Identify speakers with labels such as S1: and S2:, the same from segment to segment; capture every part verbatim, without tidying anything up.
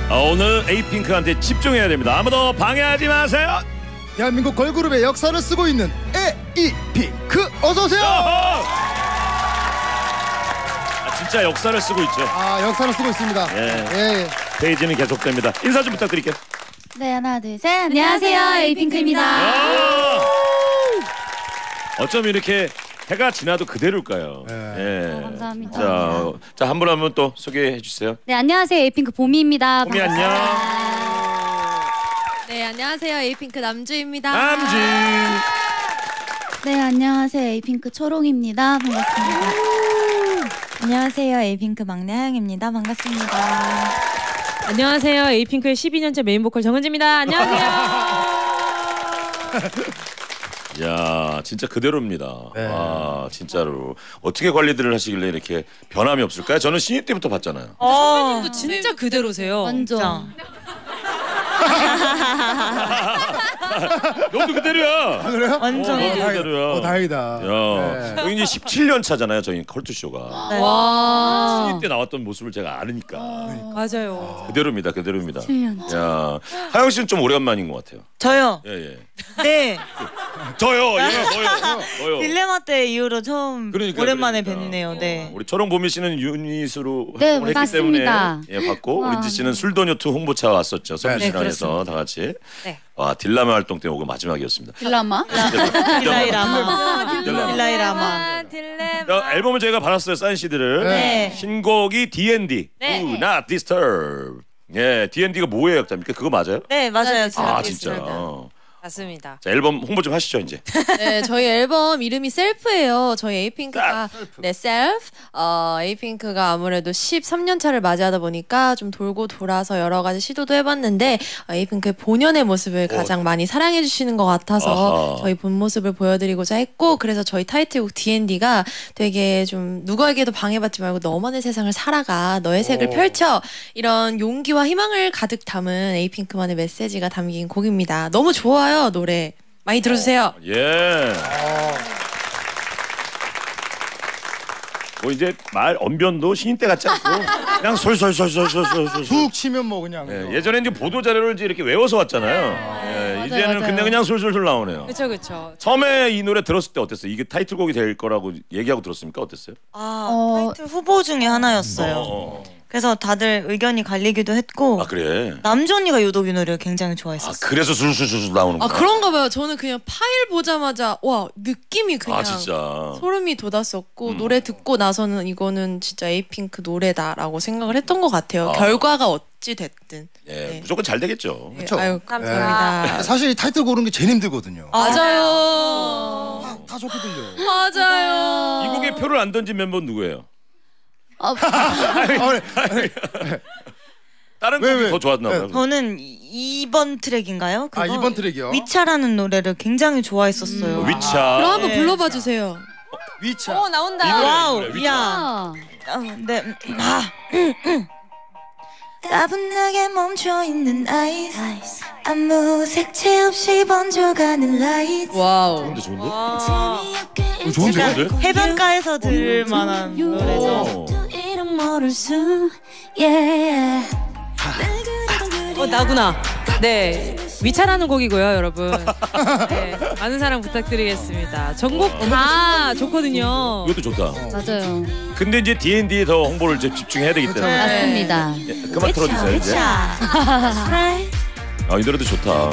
S1: 어, 오늘 에이핑크한테 집중해야 됩니다. 아무도 방해하지 마세요.
S2: 대한민국 걸그룹의 역사를 쓰고 있는 에이핑크 어서 오세요.
S1: 아, 진짜 역사를 쓰고 있죠.
S2: 아, 역사를 쓰고 있습니다.
S1: 예.
S2: 예.
S1: 페이지는 계속됩니다. 인사 좀 부탁드릴게요.
S3: 네, 하나, 둘, 셋. 안녕하세요, 에이핑크입니다.
S1: 아 어쩜 이렇게 해가 지나도 그대로일까요?
S2: 네.
S1: 예.
S3: 아, 감사합니다.
S1: 자, 자, 한 분 한 분 또 소개해 주세요.
S3: 네, 안녕하세요, 에이핑크 보미입니다.
S1: 보미
S3: 반갑습니다.
S1: 안녕.
S4: 네, 안녕하세요. 에이핑크 남주입니다.
S1: 남주.
S3: 네, 안녕하세요, 에이핑크 초롱입니다. 반갑습니다.
S5: 안녕하세요. 에이핑크 막내 하영입니다. 반갑습니다.
S6: 안녕하세요. 에이핑크의 십이 년째 메인 보컬 정은지입니다. 안녕하세요.
S1: 야, 진짜 그대로입니다.
S2: 네.
S1: 아, 진짜로 어떻게 관리들을 하시길래 이렇게 변함이 없을까요? 저는 신입 때부터 봤잖아요.
S6: 선배님도 진짜 그대로세요.
S3: 완전.
S1: 너도 그대로야.
S2: 아, 그래요?
S5: 완전.
S1: 어, 너도 그대로야.
S2: 어, 다행이다.
S1: 야,
S2: 네.
S1: 여기 이제 십칠 년 차잖아요. 저희 컬투쇼가.
S5: 네.
S6: 와.
S1: 신입 때 나왔던 모습을 제가 아니까.
S6: 맞아요.
S1: 그대로입니다. 그대로입니다.
S3: 칠 년
S1: 야, 하영 씨는 좀 오랜만인 것 같아요.
S5: 저요.
S1: 예, 예.
S5: 네.
S1: 저요, 예, 저요, 저요.
S5: 딜레마 때 이후로 처음
S1: 그러니까,
S5: 오랜만에
S1: 그러니까.
S5: 뵙네요. 네.
S1: 우리 초롱보미 씨는 유닛으로
S3: 네,
S1: 활동을 했기
S3: 맞습니다.
S1: 때문에 예, 봤고
S3: 와.
S1: 우리 지 씨는 술도녀투 홍보차 왔었죠. 서비스랑에서 다 같이.
S5: 네.
S1: 와, 딜라마 활동 때 오고 마지막이었습니다.
S3: 딜라마?
S5: 딜라이라마.
S1: 딜라마.
S5: 딜라이라마.
S1: 야, 앨범을 저희가 받았어요. 사인 씨들을.
S5: 네.
S1: 신곡이 디앤디.
S6: 네.
S1: Do Not Disturb. 예, 디앤디가 뭐의 약자입니까? 그거 맞아요?
S5: 네, 맞아요.
S1: 아,
S5: 제가
S1: 진짜.
S5: 있습니다.
S1: 어.
S6: 맞습니다.
S1: 자, 앨범 홍보 좀 하시죠, 이제.
S4: 네, 저희 앨범 이름이 셀프예요. 저희 에이핑크가 네, 셀프. 어, 에이핑크가 아무래도 십삼 년 차를 맞이하다 보니까 좀 돌고 돌아서 여러 가지 시도도 해봤는데 어, 에이핑크의 본연의 모습을 가장 많이 사랑해 주시는 것 같아서
S1: 아하.
S4: 저희 본 모습을 보여드리고자 했고, 그래서 저희 타이틀곡 디앤디가 되게 좀 누구에게도 방해받지 말고 너만의 세상을 살아가, 너의 색을
S2: 오.
S4: 펼쳐, 이런 용기와 희망을 가득 담은 에이핑크만의 메시지가 담긴 곡입니다. 너무 좋아요. 노래 많이 들어주세요.
S1: 예. 뭐 이제 말 언변도 신인 때 같지 않고 그냥 솔솔솔솔솔솔솔.
S2: 툭 치면 뭐 그냥.
S1: 예, 예전에 이제 보도 자료를 이제 이렇게 외워서 왔잖아요. 예,
S4: 맞아요,
S1: 이제는
S4: 맞아요.
S1: 그냥 그냥 솔솔솔 나오네요.
S6: 그렇죠, 그렇죠.
S1: 처음에 이 노래 들었을 때 어땠어요? 이게 타이틀곡이 될 거라고 얘기하고 들었습니까? 어땠어요?
S5: 아,
S3: 어.
S5: 타이틀 후보 중에 하나였어요.
S1: 어, 어.
S5: 그래서 다들 의견이 갈리기도 했고
S1: 아 그래.
S5: 남주 언니가 유독 이 노래를 굉장히
S1: 아
S5: 좋아했었어요.
S1: 그래서 술술술 나오는
S4: 아
S1: 거야.
S4: 그런가 봐요. 저는 그냥 파일 보자마자 와 느낌이 그냥
S1: 아 진짜.
S4: 소름이 돋았었고
S1: 음.
S4: 노래 듣고 나서는 이거는 진짜 에이핑크 노래다라고 생각을 했던 것 같아요.
S1: 아.
S4: 결과가 어찌 됐든.
S1: 예,
S4: 네.
S1: 무조건 잘 되겠죠.
S4: 예,
S2: 그쵸?
S4: 아유 감사합니다.
S2: 네. 사실 이 타이틀 고르는 게 제일 힘들거든요.
S4: 맞아요.
S2: 다, 다 좋게 들려.
S4: 맞아요.
S1: 이 곡에 표를 안 던진 멤버는 누구예요?
S3: 어,
S2: 아, 네.
S1: 다른
S2: 왜,
S1: 곡이
S2: 왜?
S1: 더 좋았나
S2: 네.
S1: 봐요.
S5: 저는 이 번 트랙인가요? 그거?
S2: 아, 이번 트랙이요?
S5: 위차라는 노래를 굉장히 좋아했었어요.
S1: 어, 위차.
S4: 그럼 한번
S5: 네.
S4: 불러봐 주세요.
S2: 위차.
S6: 어, 나온다.
S1: 이 노래,
S5: 와우,
S1: 이 노래, 위차.
S5: 야.
S3: 아,
S5: 어, 네. 아. 따분하게 멈춰있는 아이스 아무 색채 없이 번져가는 라이트
S4: 와우.
S1: 좋은데 좋은데?
S5: 아.
S1: 어,
S2: 어, 좋은데?
S1: 좋은데?
S5: 해변가에서 들을 만한 노래죠.
S1: 오.
S6: 어, 나구나. 네. 위차라는 곡이고요, 여러분. 네, 많은 사랑 부탁드리겠습니다. 전곡 다 좋거든요.
S1: 이것도 좋다.
S3: 맞아요.
S1: 근데 이제 디앤디에 더 홍보를 이제 집중해야 되기 때문에
S3: 맞습니다.
S1: 예, 그만 틀어주세요 이제. 아, 이 노래도 좋다.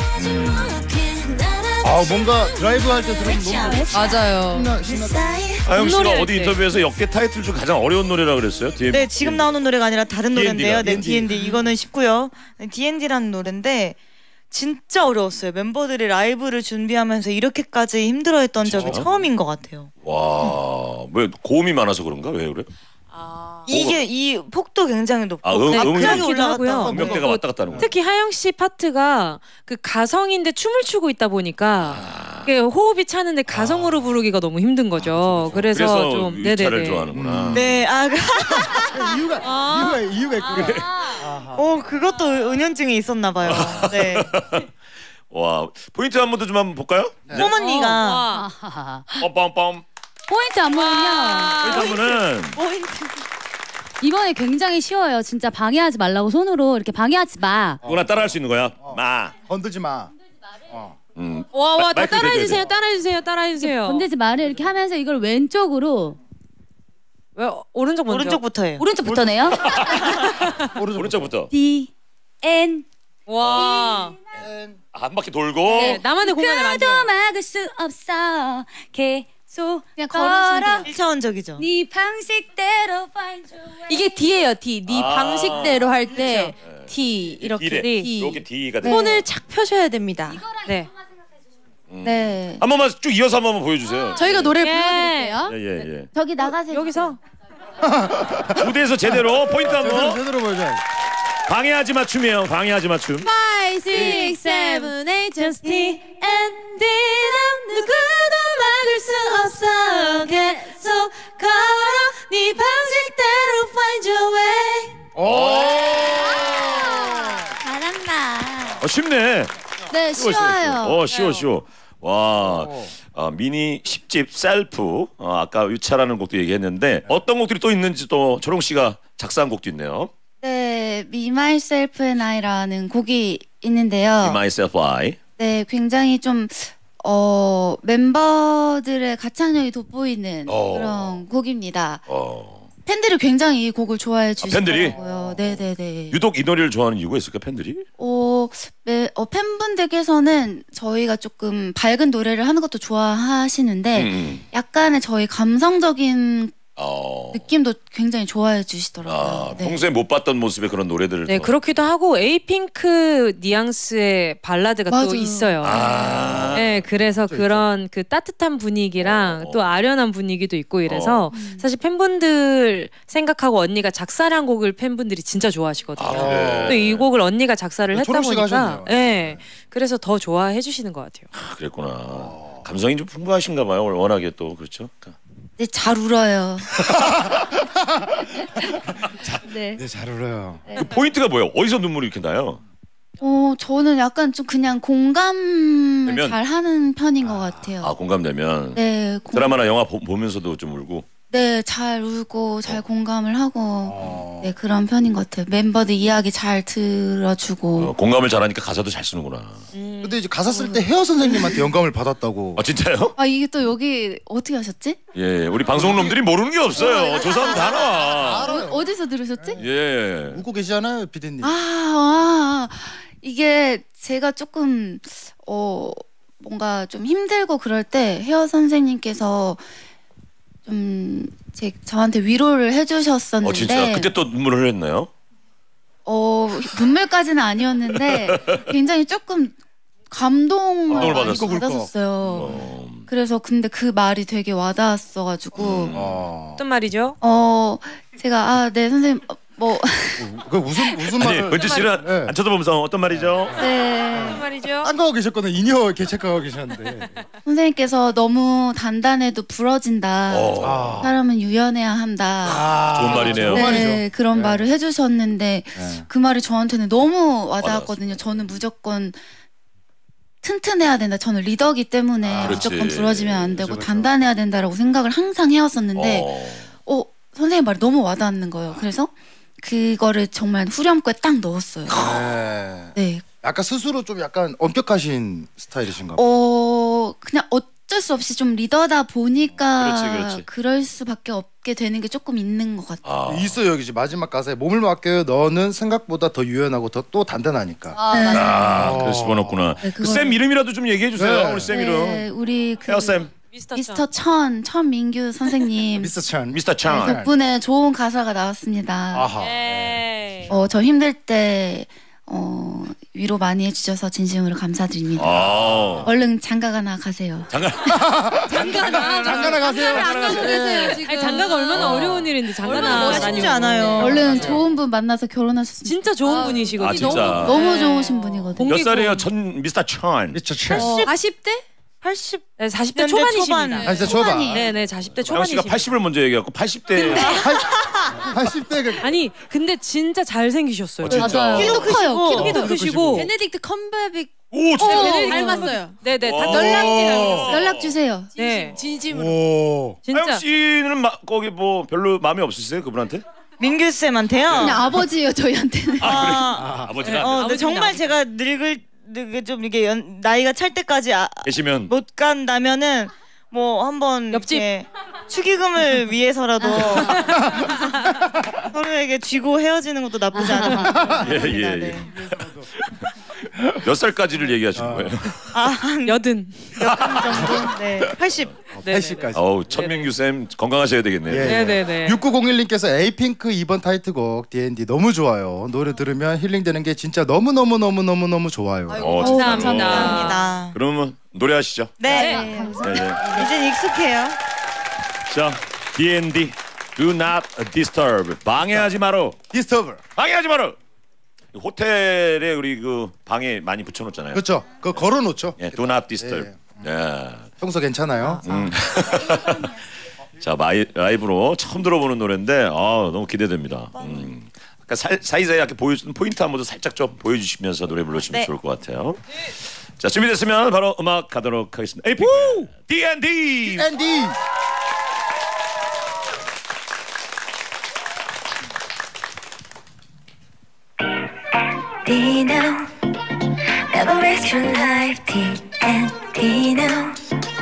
S2: 아, 뭔가 드라이브 할 때 들으면 너무
S4: 맞아요.
S2: 신나, 신나.
S1: 하영 씨가
S6: 노래할
S1: 어디
S6: 때.
S1: 인터뷰에서 역대 타이틀 중 가장 어려운 노래라 그랬어요? 디앤디.
S5: 네, 지금 나오는 노래가 아니라 다른
S1: D&D 가,
S5: 노래인데요. 네,
S1: D&D.
S5: 디앤디 이거는 쉽고요. 네, 디앤디라는 노래인데 진짜 어려웠어요. 멤버들이 라이브를 준비하면서 이렇게까지 힘들어했던 적이
S1: 진짜?
S5: 처음인 것 같아요.
S1: 와, 왜 고음이 많아서 그런가? 왜 그래?
S5: 이게 이 폭도 굉장히 높고
S1: 아, 음,
S5: 갑자기
S1: 음이
S5: 올라갔다가
S6: 높긴 하고요.
S1: 음역대가 왔다 갔다 하는 거야.
S6: 특히 하영 씨 파트가 그 가성인데 춤을 추고 있다 보니까
S1: 아.
S6: 그게 호흡이 차는데 가성으로 부르기가 너무 힘든 거죠. 그래서,
S1: 그래서
S6: 좀
S1: 위차를
S6: 네네네.
S1: 좋아하는구나.
S5: 네, 아, 그-
S2: 이유가 이유가 이유가 있구나.
S5: 어 그것도 은연중에 있었나 봐요. 네,
S1: 와, 포인트 한 번 더 좀 한번 볼까요?
S5: 홈 언니가
S6: 와.
S3: 아하하.
S1: 빰빰빰.
S3: 포인트 안무는요.
S1: 포인트 한 번은
S5: 포인트.
S3: 이번에 굉장히 쉬워요. 진짜 방해하지 말라고 손으로 이렇게 방해하지 마.
S1: 누구나 따라할 수 있는 거야. 마.
S2: 건들지 마.
S1: 음.
S6: 와, 와, 다
S1: 마이크
S6: 따라해
S1: 대줘야
S6: 주세요.
S1: 돼.
S6: 따라해 주세요. 따라해 주세요.
S3: 건들지 말을 이렇게 하면서 이걸 왼쪽으로
S6: 왜 오른쪽 먼저?
S5: 오른쪽부터 해요.
S3: 오른쪽부터네요.
S2: 오른쪽.
S1: 오른쪽부터.
S3: D N
S6: 와.
S1: 한 바퀴 돌고.
S6: 네, 나만의 공간을
S3: 가도
S6: 만들어.
S3: 막을 수 없어. 계속 그냥
S4: 걸으시면
S3: 걸어.
S5: 일 차원적이죠.
S3: 네 방식대로 find your way.
S4: 이게 D예요. D. 네
S1: 아.
S4: 방식대로 할 때 D 이렇게
S1: D래.
S4: D.
S1: 이렇게 D가 돼.
S4: 손을 착 펴셔야 됩니다.
S6: 네.
S3: 네.
S1: 한 번만 쭉 이어서 한 번만 보여주세요.
S4: 저희가 노래를
S6: 예.
S4: 불러드릴게요.
S1: 예예 예.
S3: 저기 나가세요.
S6: 여기서
S1: 무대에서 제대로 포인트
S2: 제대로
S1: 한번.
S2: 제대로 보여줘.
S1: 방해하지 마 춤이에요. 방해하지 마 춤.
S4: five, six, seven, eight, just D and D는 누구도 막을 수 없어. 계속 걸어 네 방식대로 find your way.
S2: 오.
S3: 잘한다.
S1: 어, 쉽네.
S3: 네,
S1: 쉬워, 쉬워,
S3: 쉬워요.
S1: 쉬워. 어 쉬워 쉬워. 와. 아, 미니 십 집 셀프. 어, 아까 유차라는 곡도 얘기했는데 어떤 곡들이 또 있는지 또 조롱 씨가 작사한 곡도 있네요.
S3: 네, Me, Myself and I라는 곡이 있는데요.
S1: Be Myself I.
S3: 네, 굉장히 좀 어, 멤버들의 가창력이 돋보이는
S1: 어.
S3: 그런 곡입니다.
S1: 어.
S3: 팬들이 굉장히 이 곡을 좋아해
S1: 팬들이?
S3: 주시더라고요. 네, 네, 네.
S1: 유독 이 노래를 좋아하는 이유가 있을까 팬들이?
S3: 어, 네, 어, 팬분들께서는 저희가 조금 밝은 노래를 하는 것도 좋아하시는데
S1: 음.
S3: 약간의 저희 감성적인
S1: 어.
S3: 느낌도 굉장히 좋아해 주시더라고요.
S1: 아,
S3: 네.
S1: 평소에 못 봤던 모습의 그런 노래들을
S6: 네,
S1: 또.
S6: 그렇기도 하고 에이핑크 뉘앙스의 발라드가 또
S3: 맞아요.
S6: 있어요.
S1: 아.
S6: 네, 그래서 그런 그 따뜻한 분위기랑
S1: 어.
S6: 또 아련한 분위기도 있고 이래서 사실 팬분들 생각하고 언니가 작사를 한 곡을 팬분들이 진짜 좋아하시거든요.
S1: 아, 그래.
S6: 또 이 곡을 언니가 작사를
S2: 네,
S6: 했다
S2: 초롱 씨가
S6: 보니까,
S2: 하셨네요.
S6: 네, 그래서 더 좋아해 주시는 것 같아요.
S1: 아, 그랬구나. 감성이 좀 풍부하신가 봐요. 워낙에 또 그렇죠.
S3: 네, 잘 울어요. 네.
S2: 네, 잘 울어요.
S1: 그 포인트가 뭐예요? 어디서 눈물이 이렇게 나요?
S3: 어, 저는 약간 좀 그냥 공감을
S1: 되면-
S3: 잘 하는 편인 것 같아요.
S1: 아, 공감되면
S3: 네, 공,
S1: 드라마나 영화 보, 보면서도 좀 울고.
S3: 네, 잘 울고 잘
S1: 어.
S3: 공감을 하고
S2: 어.
S3: 네, 그런 편인 것 같아요. 멤버들 이야기 잘 들어주고.
S1: 어, 공감을 잘하니까 가사도 잘 쓰는구나.
S2: 근데 이제 가사 쓸 때 헤어 선생님한테 영감을 받았다고.
S1: 아 진짜요?
S3: 아, 이게 또 여기 어떻게 하셨지?
S1: 예, 우리 방송 놈들이 모르는 게 없어요. 조사하면 다 나와.
S2: 알아요.
S3: 어, 어디서 들으셨지?
S1: 예.
S2: 웃고 계시잖아요, 피디님.
S3: 아, 아, 이게 제가 조금 어 뭔가 좀 힘들고 그럴 때 헤어 선생님께서 좀 제 저한테 위로를 해주셨었는데
S1: 어 진짜 그때 또 눈물을 흘렸나요?
S3: 어 눈물까지는 아니었는데 굉장히 조금 감동을
S1: 감동을
S3: 많이
S1: 받았어.
S3: 받았었어요.
S1: 어.
S3: 그래서 근데 그 말이 되게 와닿았어가지고
S1: 음.
S2: 어.
S6: 어떤 말이죠?
S3: 어 제가 아 네 선생님 어, 뭐
S2: 그 무슨 무슨
S1: 아니
S2: 말을?
S1: 은지 씨는
S2: 네.
S1: 안 쳐다보면서 어떤 말이죠?
S3: 네.
S6: 어떤 말이죠?
S2: 딴 거 하고 계셨거든요. 인이어 이렇게 체크하고 계셨는데.
S3: 선생님께서 너무 단단해도 부러진다.
S1: 어.
S2: 아.
S3: 사람은 유연해야 한다.
S2: 아,
S1: 좋은 말이네요.
S2: 좋은 말이죠.
S3: 네, 그런
S2: 네.
S3: 말을 해주셨는데
S2: 네.
S3: 그 말이 저한테는 너무 와닿았거든요. 저는 무조건 튼튼해야 된다. 저는 리더기 때문에
S1: 아, 그렇지.
S3: 무조건 부러지면 안 되고
S2: 그렇죠, 그렇죠.
S3: 단단해야 된다라고 생각을 항상 해왔었는데
S1: 어.
S3: 어, 선생님 말이 너무 와닿는 거예요. 그래서 그거를 정말 후렴구에 딱 넣었어요.
S2: 네.
S3: 네.
S2: 약간 스스로 좀 약간 엄격하신 스타일이신가 봐요.
S3: 어 그냥 어쩔 수 없이 좀 리더다 보니까
S1: 그렇지, 그렇지.
S3: 그럴 수밖에 없게 되는 게 조금 있는 것 같아요.
S1: 아.
S2: 있어요 여기 지금 마지막 가사에 몸을 맡겨요. 너는 생각보다 더 유연하고 더 또 단단하니까.
S3: 네.
S1: 아,
S2: 어.
S1: 그래서 집어넣구나.
S3: 네,
S1: 그
S3: 그거를-
S1: 쌤 이름이라도 좀 얘기해 주세요.
S2: 네.
S1: 우리 쌤 이름.
S3: 네, 우리 그
S1: 헤어 쌤,
S6: 미스터,
S3: 미스터 천 천민규 선생님
S2: 미스터 찬.
S1: 미스터
S3: 네,
S1: 창.
S3: 덕분에 좋은 가사가 나왔습니다.
S2: 아하.
S6: 네.
S3: 어, 저 힘들 때 어, 위로 많이 해주셔서 진심으로 감사드립니다.
S1: 아.
S3: 얼른 장가가 나 가세요.
S1: 잠깐.
S6: 장가나
S2: 장가나 가세요.
S4: 안 가고 계세요 지금.
S6: 아니, 장가가 얼마나
S1: 어.
S6: 어려운 일인데 장가나
S5: 얼마나 멋있지
S6: 다니고.
S5: 않아요.
S3: 얼른 좋은 분 만나서 결혼하셨으면
S6: 진짜 좋은
S4: 아,
S6: 분이시거든요.
S1: 아, 진짜.
S3: 너무
S6: 네.
S3: 좋으신 분이거든요.
S1: 몇
S6: 공개고-
S1: 살이에요? 천 미스터 찬.
S2: 미스터 찬.
S4: 어, 사십 대?
S5: 팔십
S6: 네, 사십 대
S5: 년대
S6: 초반이십니다.
S5: 초반.
S2: 아 진짜 줘봐.
S3: 초반이.
S6: 네, 네, 사십 대
S1: 장현 씨가
S6: 초반이십니다.
S1: 팔십을 먼저 얘기하고 팔십 대.
S2: 팔십 대가
S6: 아니, 근데 진짜 잘생기셨어요.
S1: 어, 진짜.
S3: 맞아요.
S5: 키도
S3: 키도 커요.
S5: 크시고.
S3: 키도
S6: 키도
S3: 커요.
S6: 크시고.
S4: 베네딕트 컴베빅
S1: 오 진짜.
S3: 어.
S6: 베네딕트
S4: 닮았어요.
S6: 네, 네, 다
S1: 와.
S6: 연락지 닮았어요.
S3: 연락 주세요.
S6: 네.
S4: 진심으로.
S2: 오.
S6: 진짜.
S1: 하영 씨는 마, 거기 뭐 별로 마음이 없으세요 그분한테?
S5: 민규 쌤한테요.
S3: 그냥 아버지예요 저희한테는.
S1: 아,
S5: 아,
S1: 아버지랑
S5: 어, 근데
S6: 아버지는
S5: 정말
S6: 아버지.
S5: 제가 늙을 늙- 좀 이게 연, 나이가 찰 때까지 아,
S1: 계시면
S5: 못 간다면은 뭐 한번
S6: 옆집.
S5: 이렇게 축의금을 위해서라도 서로에게 쥐고 헤어지는 것도 나쁘지 않은 것 같아요.
S1: 예, 예, 예. 몇 살까지를 얘기하시는 거예요?
S5: 아한
S6: 여든.
S5: 정도. 네, 팔십.
S2: 팔십까지.
S1: 어우 천민규 쌤 건강하셔야 되겠네요.
S2: 예.
S6: 네네네.
S2: 육구공일님께서 에이핑크 이번 타이틀곡 디앤디 너무 좋아요. 노래 들으면 힐링되는 게 진짜 너무 너무 너무 너무 너무 좋아요.
S1: 어, 진짜요?
S6: 감사합니다.
S5: 감사합니다.
S1: 그러면 노래하시죠.
S5: 네,
S3: 네, 감사합니다.
S1: 네, 네.
S5: 이젠 익숙해요.
S1: 자, 디앤디 Do Not Disturb. 방해하지 마라.
S2: 디스터브.
S1: 방해하지 마라. 호텔에 우리 그 방에 많이 붙여놓잖아요.
S2: 그렇죠. 그거 걸어놓죠.
S1: 예, Do Not Disturb. 예.
S2: 평소 괜찮아요.
S1: 자, 마이, 라이브로 처음 들어보는 노래인데 아, 너무 기대됩니다. 음. 아까 살, 사이사이 이렇게 보여주는 포인트 한번 더 살짝 좀 보여주시면서 노래 불러주시면
S5: 네.
S1: 좋을 것 같아요. 자, 준비됐으면 바로 음악 가도록 하겠습니다. 에이핑크 디앤디.
S2: 앤디.
S7: D now, never waste your life. D and D now.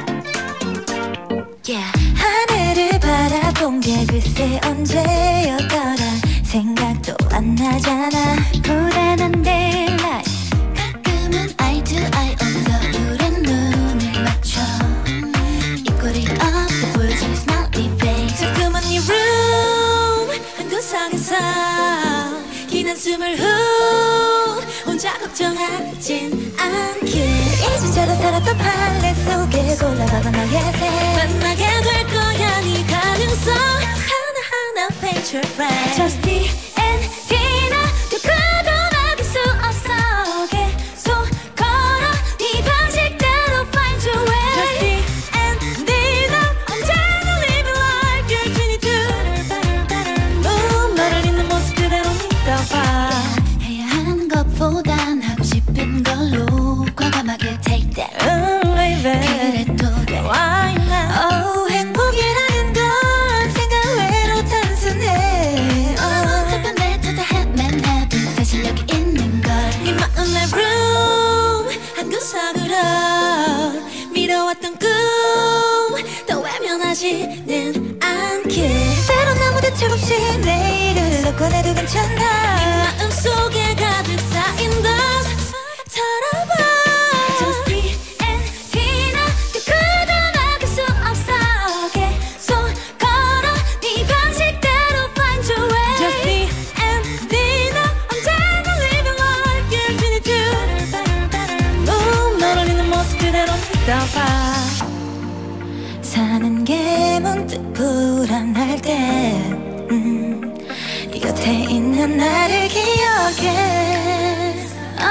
S7: Yeah. 하늘을 바라본 게 글쎄 언제였더라. 생각도 안 나잖아. 불안한 내 life. 가끔은 eye to eye 언더울은 눈을 맞춰. 입꼬리 up 보여줄 smiley face. 자꾸만 네 room 한 구석에서 긴 한숨을 후 혼자 걱정하진 않게. 이제저래 살았던 판례 속에 골라봐봐 너의 새. 만나게 될 거야 네 가능성 하나하나 paint your friend. Just D and D나 누구도 막을 수 없어. 계속 걸어 네 방식대로 find your way. Just D and D나 언제나 live like you're twenty-two. Better, better, better move. 너를 잊는 모습 그대로 믿어봐. 해야 하는 것보단 하고 싶은 걸로 과감하게 take that. 음, baby. 그래도 돼. Why not? Oh, 행복이라는 건 생각 외로 단순해. 너무 답변에 찾아 헤맨해도 사실 여기 있는 걸. 네 마음의 room 한 구석으로 미뤄왔던 꿈 더 외면하지는 않게. 때론 아무 대책 없이 내일을 놓고 내도 괜찮아. 네 마음속에 가득 쌓인 듯 털어봐. Just D and D나 누구도 막을 수 없어. 계속 걸어 네 방식대로 find your way. Just D and D나 언제나 living like you're twenty-two. Better, better, better move. 너를 잊는 모습 그대로 믿어봐. 사는 게 문득 불안할 때 음, 네 곁에 있는 나를 기억해.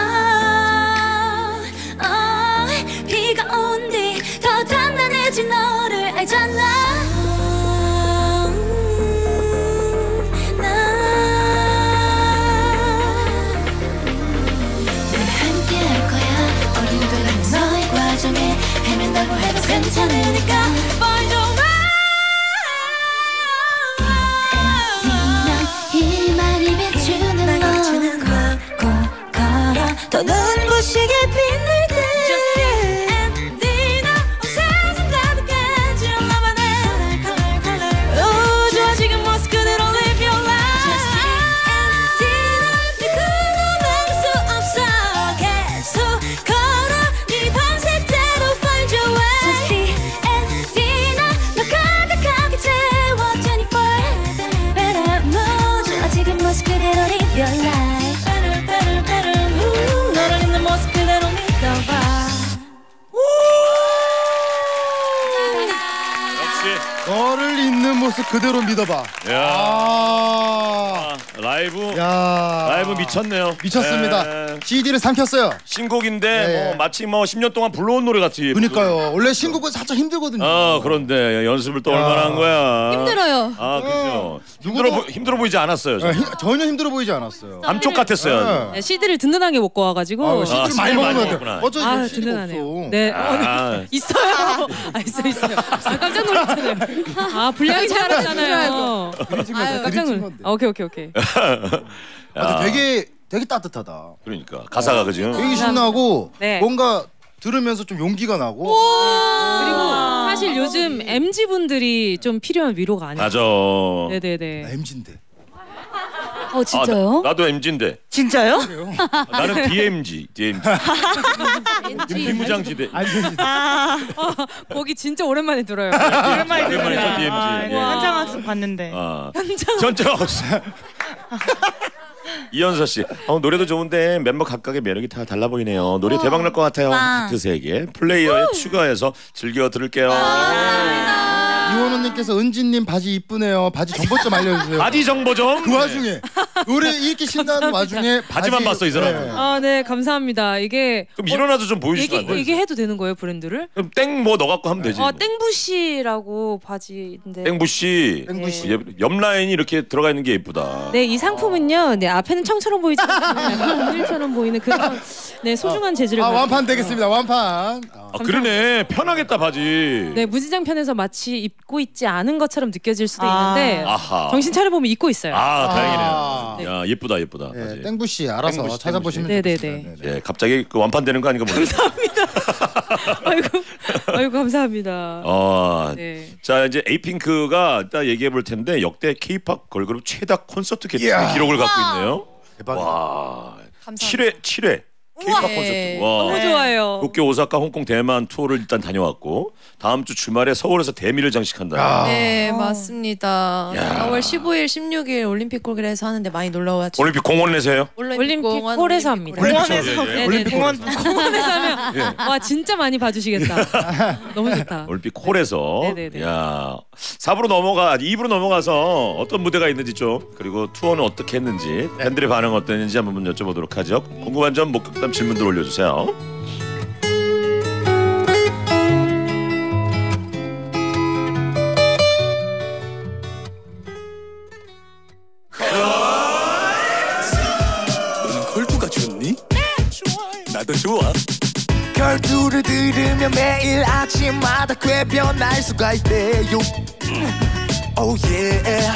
S7: 아, 아, 비가 온 뒤 더 단단해진 너를 알잖아. 음, 나 늘 함께 할 거야. 어린별은 너의 과정에 헤맨다고 해도 괜찮으니까 Find a way. 이 말이 비추는 거 고 걸어 더 눈부시게 빛날 때. Just D and D나 온 세상 가득해진 나만의 color color. 오 좋아 지금 모습 그대로 live your life. Just D and D나 누구도 막을 수 없어. 계속 걸어 네 방식대로 find your way. Just D and D나 너 가득하게 채워 twenty-four. Better move. 좋아 지금 모습 그대로 live your life. Better, better, better move. 너를 잊는 모습 그대로 믿어봐.
S1: 역시
S2: 너를 잊는 모습 그대로 믿어봐.
S1: 야.
S2: 아.
S1: 아, 라이브
S2: 야.
S1: 라이브 미쳤네요.
S2: 미쳤습니다.
S1: 네.
S2: 씨디를 삼켰어요.
S1: 신곡인데
S2: 네.
S1: 뭐 마치 뭐 십 년 동안 불러온 노래 같이.
S2: 그러니까요. 원래 신곡은 살짝 힘들거든요.
S1: 아, 그런데 연습을 또
S2: 야.
S1: 얼마나 한 거야.
S4: 힘들어요.
S1: 아, 그죠.
S2: 어.
S1: 힘들어 보,
S2: 누구도-
S1: 힘들어 보이지 않았어요.
S2: 네,
S1: 저는.
S2: 힘- 전혀 힘들어 보이지 않았어요.
S1: 감쪽 같았어요.
S2: 네.
S6: 씨디를 든든하게 먹고 와가지고.
S2: 아, 씨디를
S1: 아,
S2: 많이
S1: 씨디를 많이
S2: 먹으면
S1: 먹었구나.
S2: 돼. 어쩌지
S6: 아,
S2: 씨디가
S6: 든든하네요.
S2: 없어.
S6: 네.
S1: 아,
S6: 있어요. 아, 있어 있어요. 아, 깜짝 놀랐잖아요. 아, 분량이 줄 알았잖아요.
S2: 그리친 건데,
S6: 깜짝
S2: 그리친
S6: 놀.
S2: 건데.
S6: 아, 오케이 오케이 오케이.
S2: 아, 근데 되게 되게 따뜻하다.
S1: 그러니까 가사가 그죠?
S2: 되게 신나고
S6: 네.
S2: 뭔가 들으면서 좀 용기가 나고.
S6: 그리고 사실 요즘 엠지 분들이 좀 필요한 위로가 아니에요.
S1: 맞아.
S2: 나
S6: 네네네.
S2: 엠지인데.
S3: 어 진짜요?
S1: 아, 나, 나도 엠지인데.
S5: 진짜요?
S1: 아, 나는 디엠지. 디엠지. 비무장지대.
S2: 아니 엠지.
S6: 거기 진짜 오랜만에 들어요.
S5: 오랜만에
S1: 오랜만에
S5: 들어요.
S1: 저 디엠지.
S5: 아,
S1: 예.
S5: 현장학습 봤는데.
S1: 아, 전장학습. 이현서 씨, 어, 노래도 좋은데 멤버 각각의 매력이 다 달라 보이네요. 노래 대박 날 것 같아요. 하트 세 개. 플레이어에 추가해서 즐겨 들을게요.
S2: 이원호님께서 은진님 바지 이쁘네요. 바지 정보 좀 알려주세요.
S1: 바지 정보점.
S2: 그 와중에 노래 이렇게 신나는 와중에
S1: 바지만 봤어, 이 사람은.
S2: 네.
S6: 아, 네 감사합니다. 이게
S1: 그럼 일어나서 좀 보여주시면 안
S6: 얘기
S1: 돼요?
S6: 얘기해도 되는 거예요 브랜드를?
S1: 그럼 땡 뭐 넣어 갖고 하면 되지.
S6: 아 땡부시라고 바지인데.
S1: 땡부씨.
S2: 땡부씨.
S1: 옆, 옆 라인이 이렇게 들어가 있는 게 예쁘다.
S6: 네, 이 상품은요. 네, 앞에는 청처럼 보이지만 비닐처럼 보이는 그런 네, 소중한 재질을
S2: 아
S6: 가지고
S2: 완판 되겠습니다. 완판. 아,
S1: 아, 그러네. 편하겠다 바지.
S6: 네, 무진장 편에서 마치 입고 있지 않은 것처럼 느껴질 수도
S5: 아.
S6: 있는데
S1: 아하.
S6: 정신 차려 보면 입고 있어요.
S1: 아,
S2: 아.
S1: 다행이네요. 야, 예쁘다, 예쁘다.
S2: 네,
S1: 바지.
S2: 땡부 씨 알아서
S1: 땡부 씨,
S2: 찾아보시면
S6: 땡부 씨.
S2: 좋겠습니다.
S6: 네네네.
S1: 예, 갑자기 그 완판되는 거 아닌가 모르겠어요.
S6: 아이고, 아이고 감사합니다.
S1: 어,
S6: 네.
S1: 자 이제 에이핑크가 이따 얘기해 볼 텐데 역대 K-팝 걸그룹 최다 콘서트 개최
S2: 이야.
S1: 기록을 갖고 있네요.
S2: 대박이다.
S1: 와,
S4: 감사합니다.
S1: 칠 회 칠 회 K-팝
S4: 네.
S1: 콘서트.
S6: 너무
S1: 와.
S6: 좋아요.
S1: 도쿄, 오사카, 홍콩, 대만 투어를 일단 다녀왔고 다음 주 주말에 서울에서 대미를 장식한다.
S2: 야.
S4: 네 맞습니다.
S1: 야.
S4: 사월 십오일, 십육일 올림픽 홀에서 하는데 많이 놀러 와주세요.
S1: 올림픽 공원에서 해요?
S6: 올림픽
S4: 공원,
S6: 홀에서
S4: 올림픽
S6: 합니다.
S4: 홀.
S5: 공원에서
S1: 예, 예, 예.
S6: 네네네.
S5: 공원
S6: 공원에서 하면 와 진짜 많이 봐주시겠다. 너무 좋다.
S1: 올림픽 홀에서.
S6: 네네네.
S1: 야, 사 부로 넘어가 이 부로 넘어가서 어떤 무대가 있는지 좀 그리고 투어는 어떻게 했는지 팬들의 반응 어땠는지 한번 여쭤보도록 하죠. 궁금한 점 목격담 질문들 올려주세요.
S8: 너는 걸투가 좋니? 나도 좋아.
S9: 걸투를 들으면 매일 아침마다 꽤 변할 수가 있대요. Oh yeah.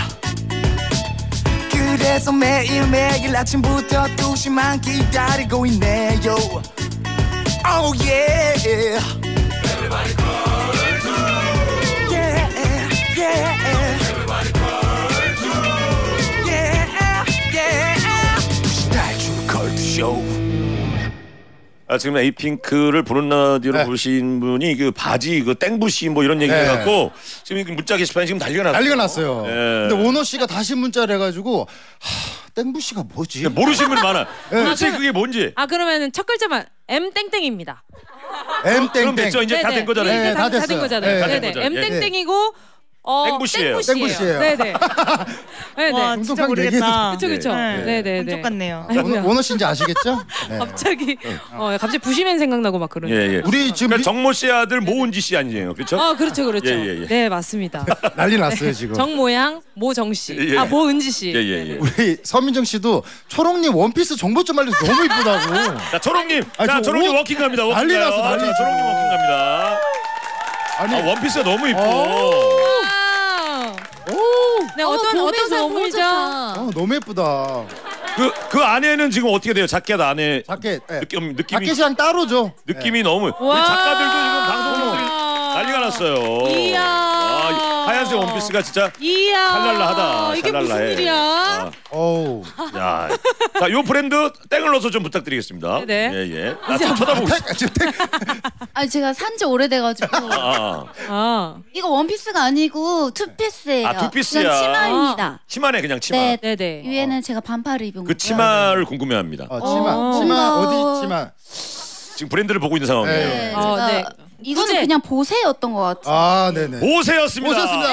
S9: 그래서 매일매일 아침부터 두 시만 기다리고 있네요. Oh yeah. Everybody 걸투. Yeah, yeah. Everybody 걸투. Yeah, yeah. 달줄 걸투쇼.
S1: 아, 지금 에이핑크를 보는 라디오를
S2: 네.
S1: 보신 분이 그 바지 그 땡부시 뭐 이런 얘기
S2: 네.
S1: 해갖고 지금 그 문자 게시판에 지금 난리가 났어요.
S2: 난리가 났어요.
S1: 예.
S2: 근데 원호 씨가 다시 문자를 해가지고 하, 땡부 씨가 뭐지?
S1: 모르시는 분 많아.
S2: 네.
S1: 도대체 그게 뭔지.
S6: 아 그러면은 첫 글자만 M 땡땡입니다.
S2: M
S1: 그럼
S2: 땡땡.
S1: 됐죠. 이제 다 된 거잖아요.
S2: 네, 다
S6: 다 된
S2: 됐어요.
S6: 거잖아요.
S2: 네,
S1: 다 된
S6: 네네.
S1: 거죠.
S6: M
S1: 예.
S6: 땡땡이고 어,
S1: 땡부씨예요.
S2: 땡부씨예요.
S6: 네네. 네네.
S5: 와 진짜
S2: 뚱뚱하게
S5: 모르겠다.
S6: 그쵸 그쵸.
S5: 네.
S6: 네네네.
S5: 한쪽 같네요.
S2: 원호, 원호 씨인지 아시겠죠? 네.
S6: 갑자기 어 갑자기 부시맨 생각나고 막 그러네.
S1: 예, 예.
S2: 우리 지금
S1: 그러니까
S2: 미-
S1: 정모 씨 아들 모은지 씨 아니에요, 그렇죠?
S6: 아 그렇죠 그렇죠.
S1: 예, 예, 예.
S6: 네 맞습니다.
S2: 난리 났어요 지금.
S6: 정 모양 모정 씨.
S1: 예, 예.
S6: 아 모은지 씨.
S1: 예, 예, 예.
S2: 우리 서민정 씨도 초롱님 원피스 정보 좀 알려줘. 너무 이쁘다고.
S1: 자, 초롱님,
S2: 아니,
S1: 자,
S2: 저
S1: 초롱님
S2: 옷-
S1: 워킹 갑니다. 워킹
S2: 난리
S1: 가요.
S2: 났어, 난리
S1: 자,
S2: 났어.
S1: 초롱님 워킹 갑니다.
S2: 아니
S1: 아, 원피스가 너무 이뻐.
S6: 와.
S2: 오,
S6: 네 어떤
S3: 어,
S6: 어떤
S3: 너무
S6: 선물이죠?
S3: 좋다.
S2: 아, 너무 예쁘다.
S1: 그, 그 안에는 지금 어떻게 돼요? 자켓 안에
S2: 자켓. 네.
S1: 느낌, 느낌이
S2: 자켓이랑 따로죠.
S1: 느낌이 너무. 우리 작가들도 지금 방송국들이 난리가 났어요.
S6: 이야.
S1: 아, 하얀색 원피스가 진짜
S6: 이야.
S1: 샬랄라하다.
S6: 이게 무슨
S1: 샬랄라해.
S6: 일이야?
S1: 아,
S2: 어우.
S1: 야, 자, 요 브랜드 땡을 넣어서 좀 부탁드리겠습니다.
S6: 네네.
S1: 예, 예. 나 좀 쳐다보고 있어.
S2: 택, 지금 택.
S3: 아니 제가 산지 오래돼가지고
S1: 아, 아.
S6: 아.
S3: 이거 원피스가 아니고 투피스예요.
S1: 아, 투피스야.
S3: 그냥 치마입니다.
S1: 치마네, 그냥 치마.
S3: 네,
S6: 네네.
S3: 위에는 제가 반팔을 입은
S1: 그
S3: 거고요.
S1: 치마를 궁금해합니다.
S2: 어, 치마.
S6: 어.
S2: 치마
S3: 뭔가-
S2: 어디 치마?
S1: 지금 브랜드를 보고 있는 상황이에요.
S3: 네,
S2: 네.
S3: 제가
S6: 어, 네.
S3: 이거는
S6: 구제.
S3: 그냥 보세였던 것 같아요.
S2: 아, 네네.
S1: 오세였습니다.
S2: 오셨습니다.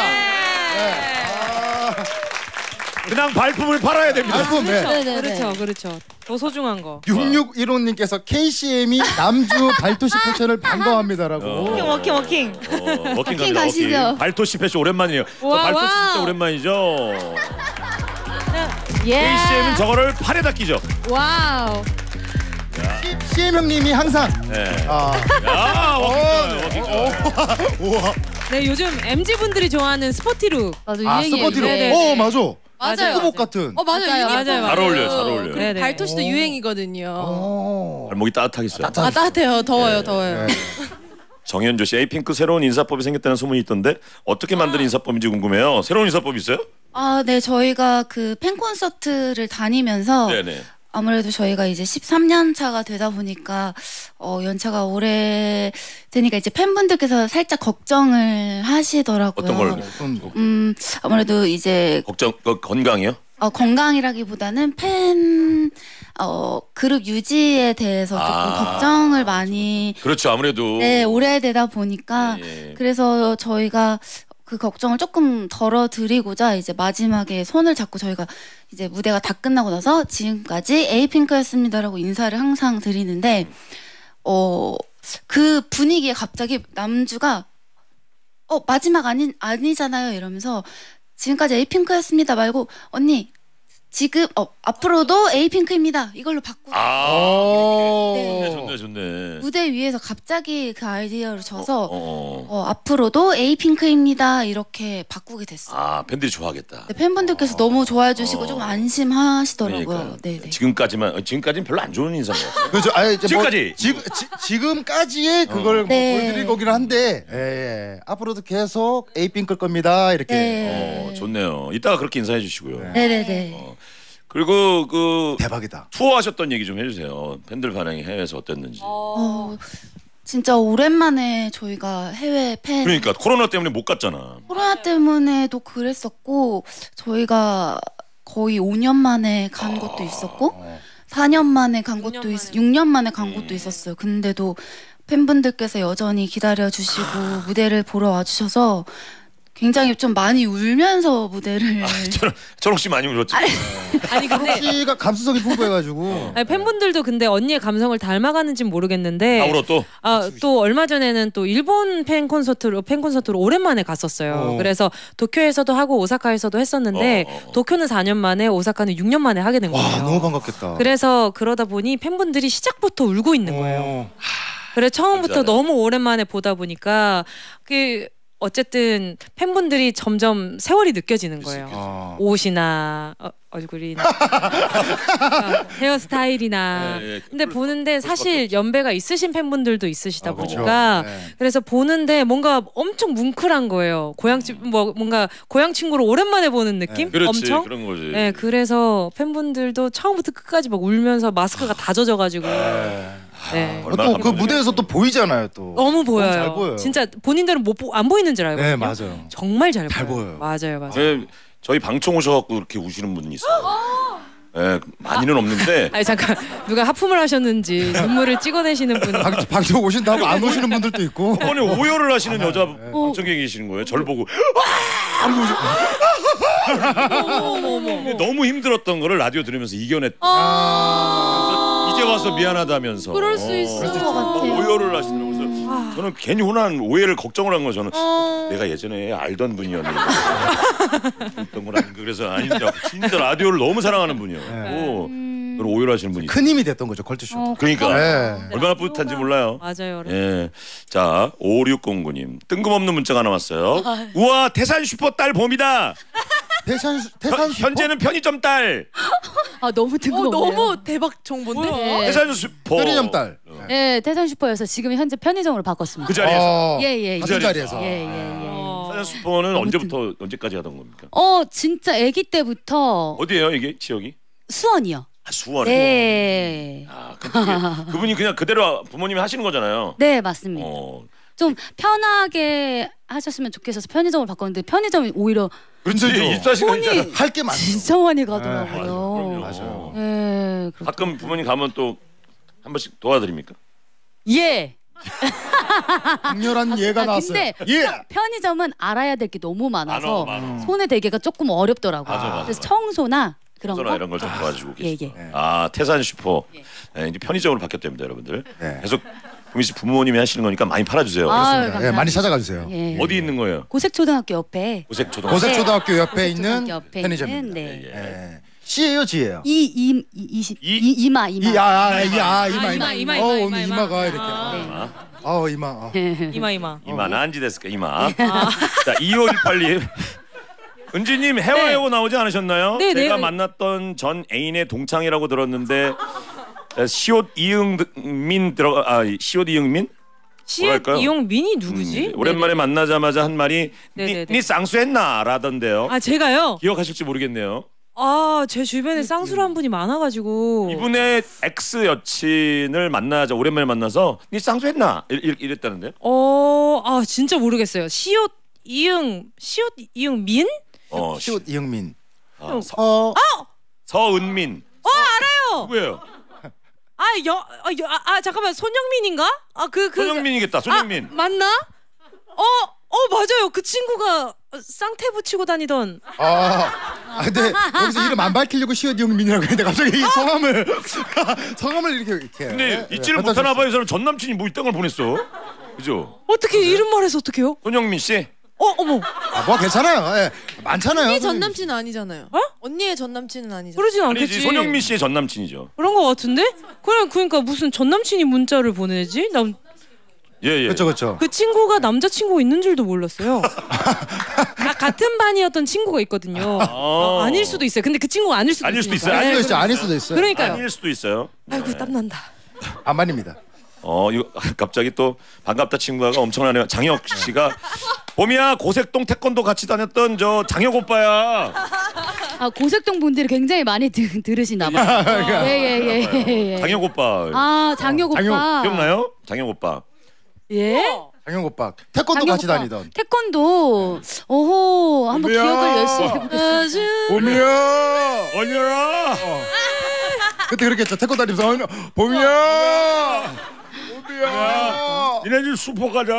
S1: 그냥 발품을 팔아야 됩니다.
S2: 발품. 네.
S3: 네네네.
S6: 그렇죠 그렇죠. 더 소중한 거.
S2: 육육일오님께서 케이씨엠이 남주 발토시 패션을 반가워합니다라고.
S1: 어.
S5: 워킹 워킹.
S1: 어, 워킹
S3: 워킹
S1: 갑니다.
S3: 가시죠.
S1: 워킹. 발토시 패션 오랜만이에요. 저
S6: 와,
S1: 발토시
S6: 와.
S1: 진짜 오랜만이죠.
S6: 예.
S1: 케이씨엠은 저거를 팔에다 끼죠.
S6: 와우.
S2: 씨엠 형님이 항상
S1: 네.
S2: 아,
S1: 야, 워킹
S2: 어,
S1: 좋아요. 워킹
S2: 어,
S1: 좋아요.
S2: 우와.
S6: 네, 요즘 엠지 분들이 좋아하는 스포티룩.
S3: 맞아
S2: 아
S3: 유행이에요.
S2: 스포티로.
S6: 네네.
S2: 어 맞아.
S4: 맞아요.
S2: 스포복 같은.
S4: 어 맞아요.
S3: 맞아요,
S4: 유니폼.
S6: 맞아요,
S1: 잘 어울려요, 잘 어울려요.
S4: 그리고
S6: 네네.
S4: 발토시도
S2: 오.
S4: 유행이거든요.
S2: 어.
S1: 발목이 따뜻하겠어요.
S2: 따뜻하-
S4: 아 따뜻해요. 더워요. 더워요.
S2: 네.
S1: 정현조 씨, 에이핑크 새로운 인사법이 생겼다는 소문이 있던데 어떻게 만든 인사법인지 궁금해요. 새로운 인사법 있어요?
S3: 아, 네, 저희가 그 팬 콘서트를 다니면서
S1: 네네.
S3: 아무래도 저희가 이제 십삼 년 차가 되다 보니까 어, 연차가 오래 되니까 이제 팬분들께서 살짝 걱정을 하시더라고요.
S1: 어떤 걸?
S2: 어떤 거?
S3: 음, 아무래도 이제
S1: 걱정 그 건강이요?
S3: 어, 건강이라기보다는 팬 어, 그룹 유지에 대해서 조금
S1: 아.
S3: 걱정을 많이
S1: 그렇죠. 아무래도
S3: 네, 오래되다 보니까
S1: 예, 예.
S3: 그래서 저희가 그 걱정을 조금 덜어드리고자 이제 마지막에 손을 잡고 저희가 이제 무대가 다 끝나고 나서 지금까지 에이핑크였습니다라고 인사를 항상 드리는데 어, 그 분위기에 갑자기 남주가 어, 마지막 아니, 아니잖아요 이러면서 지금까지 에이핑크였습니다 말고 언니 지금 어, 앞으로도 에이핑크입니다 이걸로 바꾸고
S1: 아,
S2: 어.
S3: 네.
S1: 좋네, 좋네, 좋네.
S3: 무대 위에서 갑자기 그 아이디어를 줘서
S1: 어, 어.
S3: 어, 앞으로도 에이핑크입니다 이렇게 바꾸게 됐어요.
S1: 아, 팬들이 좋아하겠다.
S3: 네, 팬분들께서 너무 좋아해 주시고
S1: 어.
S3: 좀 안심하시더라고요.
S1: 그러니까
S3: 네, 네.
S1: 지금까지만 어, 지금까지는 별로 안 좋은 인사인 것 같아요.
S2: 그죠. 아니, 이제
S1: 지금까지?
S2: 뭐, 지, 지, 지금까지의 그걸 뭐
S3: 네.
S2: 보여드릴 거긴 한데 예, 예. 앞으로도 계속 에이핑크일 겁니다. 이렇게.
S3: 네.
S1: 어, 좋네요. 이따가 그렇게 인사해 주시고요.
S3: 네, 네, 네.
S1: 어. 그리고 그
S2: 대박이다.
S1: 투어하셨던 얘기 좀 해주세요. 팬들 반응이 해외에서 어땠는지.
S3: 어, 진짜 오랜만에 저희가 해외 팬
S1: 그러니까 코로나 때문에 못 갔잖아.
S3: 코로나 때문에도 그랬었고 저희가 거의 오 년 만에 간 것도 있었고 사 년 만에 간
S6: 육 년
S3: 것도 있,
S6: 만에.
S3: 육 년 만에 간
S1: 음.
S3: 것도 있었어요. 근데도 팬분들께서 여전히 기다려 주시고 무대를 보러 와 주셔서 굉장히 좀 많이 울면서 무대를
S1: 저는 저는 혹시 많이 울었죠.
S6: 아니 근데
S2: 씨가 감수성이 풍부해가지고.
S6: 아니, 팬분들도 근데 언니의 감성을 닮아가는지는 모르겠는데
S1: 다 울어 또.
S6: 아, 또 얼마 전에는 또 일본 팬 콘서트로 팬 콘서트로 오랜만에 갔었어요.
S2: 어.
S6: 그래서 도쿄에서도 하고 오사카에서도 했었는데
S1: 어, 어, 어.
S6: 도쿄는 사 년 만에 오사카는 육 년 만에 하게 된 거예요.
S2: 와 너무 반갑겠다.
S6: 그래서 그러다 보니 팬분들이 시작부터 울고 있는 거예요.
S2: 어.
S6: 그래 처음부터
S1: 진짜네.
S6: 너무 오랜만에 보다 보니까 그 어쨌든 팬분들이 점점 세월이 느껴지는 거예요.
S2: 아.
S6: 옷이나 어, 얼굴이나 어, 헤어스타일이나
S1: 네, 네.
S6: 근데 보는데 사실 연배가 있으신 팬분들도 있으시다
S2: 아, 그렇죠.
S6: 보니까
S2: 네.
S6: 그래서 보는데 뭔가 엄청 뭉클한 거예요. 고향 집 뭐 뭔가 고향 친구를 오랜만에 보는 느낌?
S1: 그렇지
S6: 엄청.
S1: 그런 거지.
S6: 네, 그래서 팬분들도 처음부터 끝까지 막 울면서 마스크가 다 젖어가지고 네.
S1: 얼마나
S2: 또 그
S1: 감동적이야.
S2: 무대에서 또 보이잖아요 또.
S6: 너무 보여요.
S2: 잘 보여요.
S6: 진짜 본인들은 못 보, 안 보이는 줄 알거든요.
S2: 네 맞아요.
S6: 정말 잘,
S2: 잘
S6: 보여요.
S2: 보여요.
S6: 맞아요, 맞아요.
S1: 네, 저희 방청 오셔갖고 이렇게 우시는 분이 있어요. 네, 많이는 없는데
S6: 아니 잠깐 누가 하품을 하셨는지 눈물을 찍어내시는 분이
S2: 방, 방청 오신다고 안 오시는 분들도 있고.
S1: 이번에 오열을 하시는 여자
S2: 네.
S1: 방청객이 계시는 거예요. 저를 보고
S6: 어머머머.
S1: 너무 힘들었던 거를 라디오 들으면서 이겨냈.
S6: 아.
S1: 그래서 이제 와서 미안하다면서.
S6: 그럴 수 있을
S1: 그래서
S3: 것 같아요.
S1: 오열을 하시는 거서 저는 괜히 혼란 오해를 걱정을 한 거 저는
S6: 어.
S1: 내가 예전에 알던 분이었는데 했던 건 아닌가 그래서 아니더라고. 진짜 라디오를 너무 사랑하는 분이었고 그걸 오열하시는 분이.
S2: 큰 힘이 됐던 거죠 컬투쇼.
S3: 어,
S1: 그러니까
S2: 네.
S1: 얼마나 뿌듯한지 몰라요.
S6: 맞아요.
S1: 예. 자, 오육공구 님. 뜬금없는 문자가 나왔어요. 우와, 태산 슈퍼 딸 봄이다.
S2: 대산 대산
S1: 현, 현재는 편의점 딸.
S10: 아 너무
S4: 어,
S10: 뜬금없네요.
S4: 너무 대박 정보인데.
S10: 네.
S1: 태산 슈퍼.
S2: 편의점 딸.
S10: 네, 태산 슈퍼에서 지금 현재 편의점으로 바꿨습니다.
S1: 그 자리에서.
S2: 어,
S10: 예예 예.
S2: 같은
S1: 그
S2: 자리에서.
S10: 예, 예, 예.
S6: 어.
S1: 태산 슈퍼는 언제부터 언제까지 하던 겁니까?
S10: 어 진짜 아기 때부터
S1: 어디예요, 이게 지역이?
S10: 수원이요.
S1: 아, 수원에.
S10: 네.
S1: 아, 그게, 그분이 그냥 그대로 부모님이 하시는 거잖아요.
S10: 네 맞습니다.
S1: 어.
S10: 좀 편하게 하셨으면 좋겠어서 편의점을 바꿨는데 편의점이 오히려
S1: 그렇지.
S2: 힘들죠.
S1: 이십사 시간
S10: 손이
S1: 있잖아.
S2: 할 게 많죠.
S10: 진짜 많이
S1: 그럼요.
S10: 가더라고요.
S2: 맞아요.
S10: 네. 그렇-
S1: 가끔 부모님 가면 또 한 번씩 도와드립니까?
S10: 예.
S2: 강렬한 예가
S10: 아,
S2: 나왔어요.
S10: 근데
S2: 예.
S10: 편의점은 알아야 될 게 너무 많아서
S1: 많어, 많어.
S10: 손에 대기가 조금 어렵더라고요.
S1: 맞아, 맞아,
S10: 그래서
S1: 맞아.
S10: 청소나 그런
S1: 소나
S10: 거
S1: 이런 걸 좀 도와주고
S10: 예,
S1: 계시고.
S10: 예.
S1: 아, 태산 슈퍼. 예, 이제 편의점으로 바뀌었답니다, 여러분들.
S2: 네.
S1: 계속 구미 씨 부모님이 하시는 거니까 많이 팔아주세요.
S10: 아,
S2: 예,
S10: 감사합니다.
S2: 많이 찾아가 주세요.
S10: 예.
S1: 어디 있는 거예요?
S10: 고색초등학교 옆에
S1: 고색 초등학교.
S2: 고색초등학교 옆에 있는
S10: 고색초등학교 옆에
S2: 편의점입니다.
S10: 있는, 네.
S1: 예, 예.
S2: 예. C예요, G예요?
S10: 이이 이십
S1: 이-
S10: 이 이마 이마.
S2: 이, 아, 아, 이, 아, 이마,
S6: 이마, 이마,
S2: 어,
S6: 이마,
S2: 오늘
S6: 이마,
S2: 이마가
S6: 이마.
S2: 이렇게.
S6: 아.
S2: 어, 이마. 어.
S6: 이마 이마.
S1: 이마 난지 데스까 이마. 자 이오일팔님. 은지님 해와해고 나오지 않으셨나요?
S6: 네,
S1: 제가
S6: 네.
S1: 만났던 전 애인의 동창이라고 들었는데 시옷 이응민 들어 아 시옷 이응민?
S6: 시옷
S1: 뭐랄까요?
S6: 이용민이 누구지?
S1: 음, 오랜만에 만나자마자 한 말이 니,
S6: 네네네.
S1: 니 쌍수했나 라던데요.
S6: 아 제가요.
S1: 기억하실지 모르겠네요.
S6: 아 제 주변에 쌍수를 한 분이 많아가지고.
S1: 이분의 엑스 여친을 만나자 오랜만에 만나서 니 쌍수했나 이- 이- 이랬다는데요.
S6: 어, 아 진짜 모르겠어요. 시옷 이응 시옷 이응 민?
S1: 어,
S2: 시옷 이영민.
S1: 아, 서,
S2: 어,
S1: 서은민.
S6: 어 알아요.
S1: 누구예요?
S6: 아, 여, 아, 여, 아, 아 잠깐만 손영민인가? 아 그 그.
S1: 손영민이겠다. 손영민.
S6: 아, 맞나? 어, 어 맞아요. 그 친구가 쌍태 붙이고 다니던.
S2: 아, 아, 근데 여기서 이름 안 밝히려고 시옷 이영민이라고 했는데 갑자기 이 성함을 성함을 이렇게 이렇게.
S1: 근데
S2: 예,
S1: 잊지를
S2: 갖다
S1: 못하나
S2: 줬어요.
S1: 봐요. 이 사람 전 남친이 뭐 이딴 걸 보냈어. 그죠?
S6: 어떻게 이름 말해서 어떡해요?
S1: 손영민 씨.
S6: 어, 어머.
S2: 아, 뭐 괜찮아요. 예, 많잖아요.
S4: 언니 전 남친은 아니잖아요.
S6: 어?
S4: 언니의 전 남친은 아니잖아요.
S6: 그러진
S1: 아니지
S6: 않겠지.
S1: 손영민 씨의 전 남친이죠.
S6: 그런 거 같은데? 그래 그러니까 무슨 전 남친이 문자를 보내지? 나
S1: 예 예.
S2: 그렇죠, 그렇죠.
S6: 그 친구가 남자친구가 있는 줄도 몰랐어요. 아, 같은 반이었던 친구가 있거든요. 어, 아닐 수도 있어요. 근데 그 친구가 아닐 수도
S1: 아닐 수도
S6: 있으니까.
S1: 있어요.
S2: 아닐
S6: 네,
S2: 수도 있어요. 아닐 수도 있어요.
S6: 그러니까요.
S1: 아닐 수도 있어요.
S6: 아이고 땀난다.
S2: 안 말입니다.
S1: 어 이거 갑자기 또 반갑다 친구가 엄청나네요. 장혁 씨가 봄이야 고색동 태권도 같이 다녔던 저 장혁 오빠야.
S10: 아 고색동 분들이 굉장히 많이 드, 들으시나 봐. 예예예 예, 예.
S1: 장혁 오빠.
S10: 아 장혁 오빠.
S2: 장혁,
S1: 기억나요? 장혁 오빠.
S6: 예?
S2: 장영 오빠 태권도
S10: 장혁
S2: 같이
S10: 오빠.
S2: 다니던.
S10: 태권도. 오호 한번
S2: 봄이야.
S10: 기억을 열심히 해보겠습니다.
S2: 봄이야.
S1: 언니라.
S2: 그때 그렇게 했죠. 태권도 다니면서 언니, 봄이야. 봄이야.
S1: 니네 집 슈퍼 가자.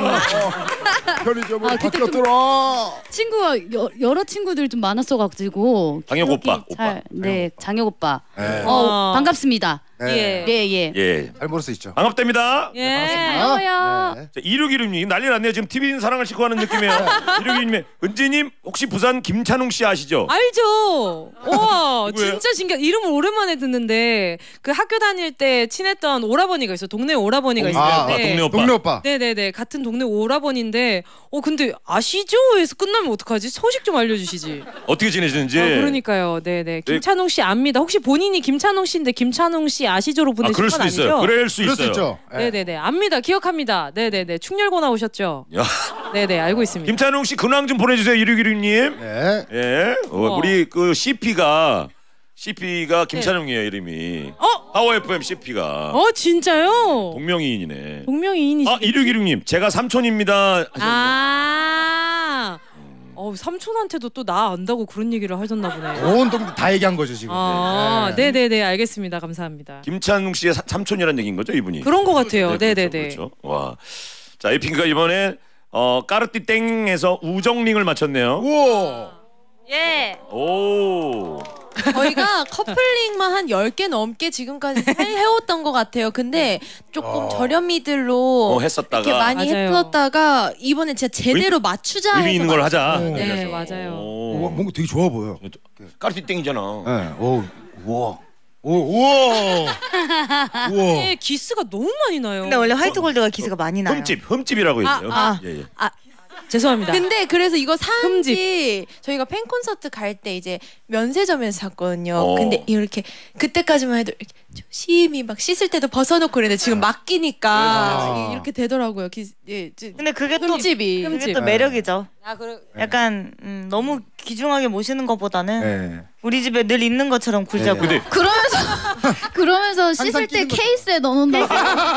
S2: 편의점으로
S10: 아, 그때
S2: 바뀌었더라.
S10: 친구가 여, 여러 친구들 좀 많았어가지고.
S1: 장혁
S10: 기억이
S1: 오빠, 오빠.
S10: 잘, 네 장혁 오빠.
S2: 네.
S10: 어 반갑습니다.
S2: 네.
S6: 예.
S10: 예 예.
S1: 예.
S2: 잘 모를 수 있죠.
S1: 반갑답니다.
S6: 예.
S10: 반가워요.
S2: 네.
S1: 자, 이륙이륙님 난리 났네요. 지금 티비인 사랑을 싣고하는 느낌이에요. 이륙이륙님, 은지님 혹시 부산 김찬웅 씨 아시죠?
S6: 알죠. 와
S1: 누구예요?
S6: 진짜 신기한 이름을 오랜만에 듣는데 그 학교 다닐 때 친했던 오라버니가 있어. 동네 오라버니가 있어요.
S2: 아,
S1: 아, 동네 오빠.
S2: 동네 오빠.
S6: 네네네 같은 동네 오라버니인데 어 근데 아시죠? 해서 끝나면 어떡하지? 소식 좀 알려주시지.
S1: 어떻게 지내시는지.
S6: 아, 그러니까요. 네네 김찬웅 씨 압니다. 혹시 본인이 김찬웅 씨인데 김찬웅 씨 아시죠로
S1: 아,
S6: 보내신
S1: 그럴
S6: 건
S1: 수도
S6: 아니죠?
S1: 있어요. 그럴 수
S2: 그럴
S1: 있어요.
S2: 수 있죠. 예.
S6: 네네네 압니다. 기억합니다. 네네네 충렬고 나오셨죠?
S1: 야,
S6: 네네 알고 있습니다.
S1: 김찬웅 씨 근황 좀 보내주세요. 이륙이륙님.
S2: 네.
S1: 예, 어,
S6: 어.
S1: 우리 그 씨피가 씨피가 김찬웅이에요 이름이.
S6: 어?
S1: 파워 에프엠 씨피가
S6: 어 진짜요?
S1: 동명이인이네.
S6: 동명이인이시.
S1: 아 이륙이륙님, 제가 삼촌입니다.
S6: 아. 어 삼촌한테도 또 나 안다고 그런 얘기를 하셨나 보네.
S2: 온 동네 다 얘기한 거죠 지금.
S6: 아,
S2: 네.
S6: 네네네 알겠습니다. 감사합니다.
S1: 김찬웅 씨의 사, 삼촌이라는 얘기인 거죠 이분이?
S6: 그런 것 같아요.
S1: 네,
S6: 네네네.
S1: 그렇죠, 그렇죠. 와, 자 에이핑크가 이번에 어 까르띠 땡에서 우정링을 마쳤네요.
S2: 우와.
S4: 예.
S1: 오.
S4: 저희가 커플링만 한 열 개 넘게 지금까지 해- 해왔던 것 같아요. 근데 조금
S2: 어.
S4: 저렴이들로
S1: 어, 했었다가
S4: 이렇게 많이
S6: 맞아요.
S4: 해뒀다가 이번에 진짜 제대로 맞추자 해서
S1: 의미 있는 걸 하자.
S2: 네,
S6: 네
S1: 그래서.
S6: 맞아요.
S2: 우와,
S1: 오.
S2: 뭔가 되게 좋아 보여.
S1: 까르띠 땡이잖아.
S2: 네. 오. 우와. 오. 우와. 우와.
S6: 네, 기스가 너무 많이 나요.
S5: 근데 원래 화이트 골드가 기스가 많이 나요.
S1: 흠집, 흠집이라고 있어요.
S6: 아,
S1: 예, 예.
S6: 죄송합니다.
S4: 근데 그래서 이거 산지 저희가 팬 콘서트 갈 때 이제 면세점에서 샀거든요.
S1: 어.
S4: 근데 이렇게 그때까지만 해도 이렇게 조심히 막 씻을 때도 벗어놓고 그랬는데 지금 맡기니까
S2: 아.
S4: 이렇게 되더라고요. 기, 예, 지-
S5: 근데 그게 또
S4: 흠집이.
S5: 그게 또 매력이죠.
S6: 아, 그래.
S5: 약간 음, 너무 귀중하게 모시는 것보다는
S2: 네.
S5: 우리 집에 늘 있는 것처럼 굴자고.
S2: 네,
S1: 근데
S3: 그러면서 그러면서 씻을
S2: 항상
S3: 때
S2: 끼는 거죠.
S3: 케이스에 넣어놓는다고.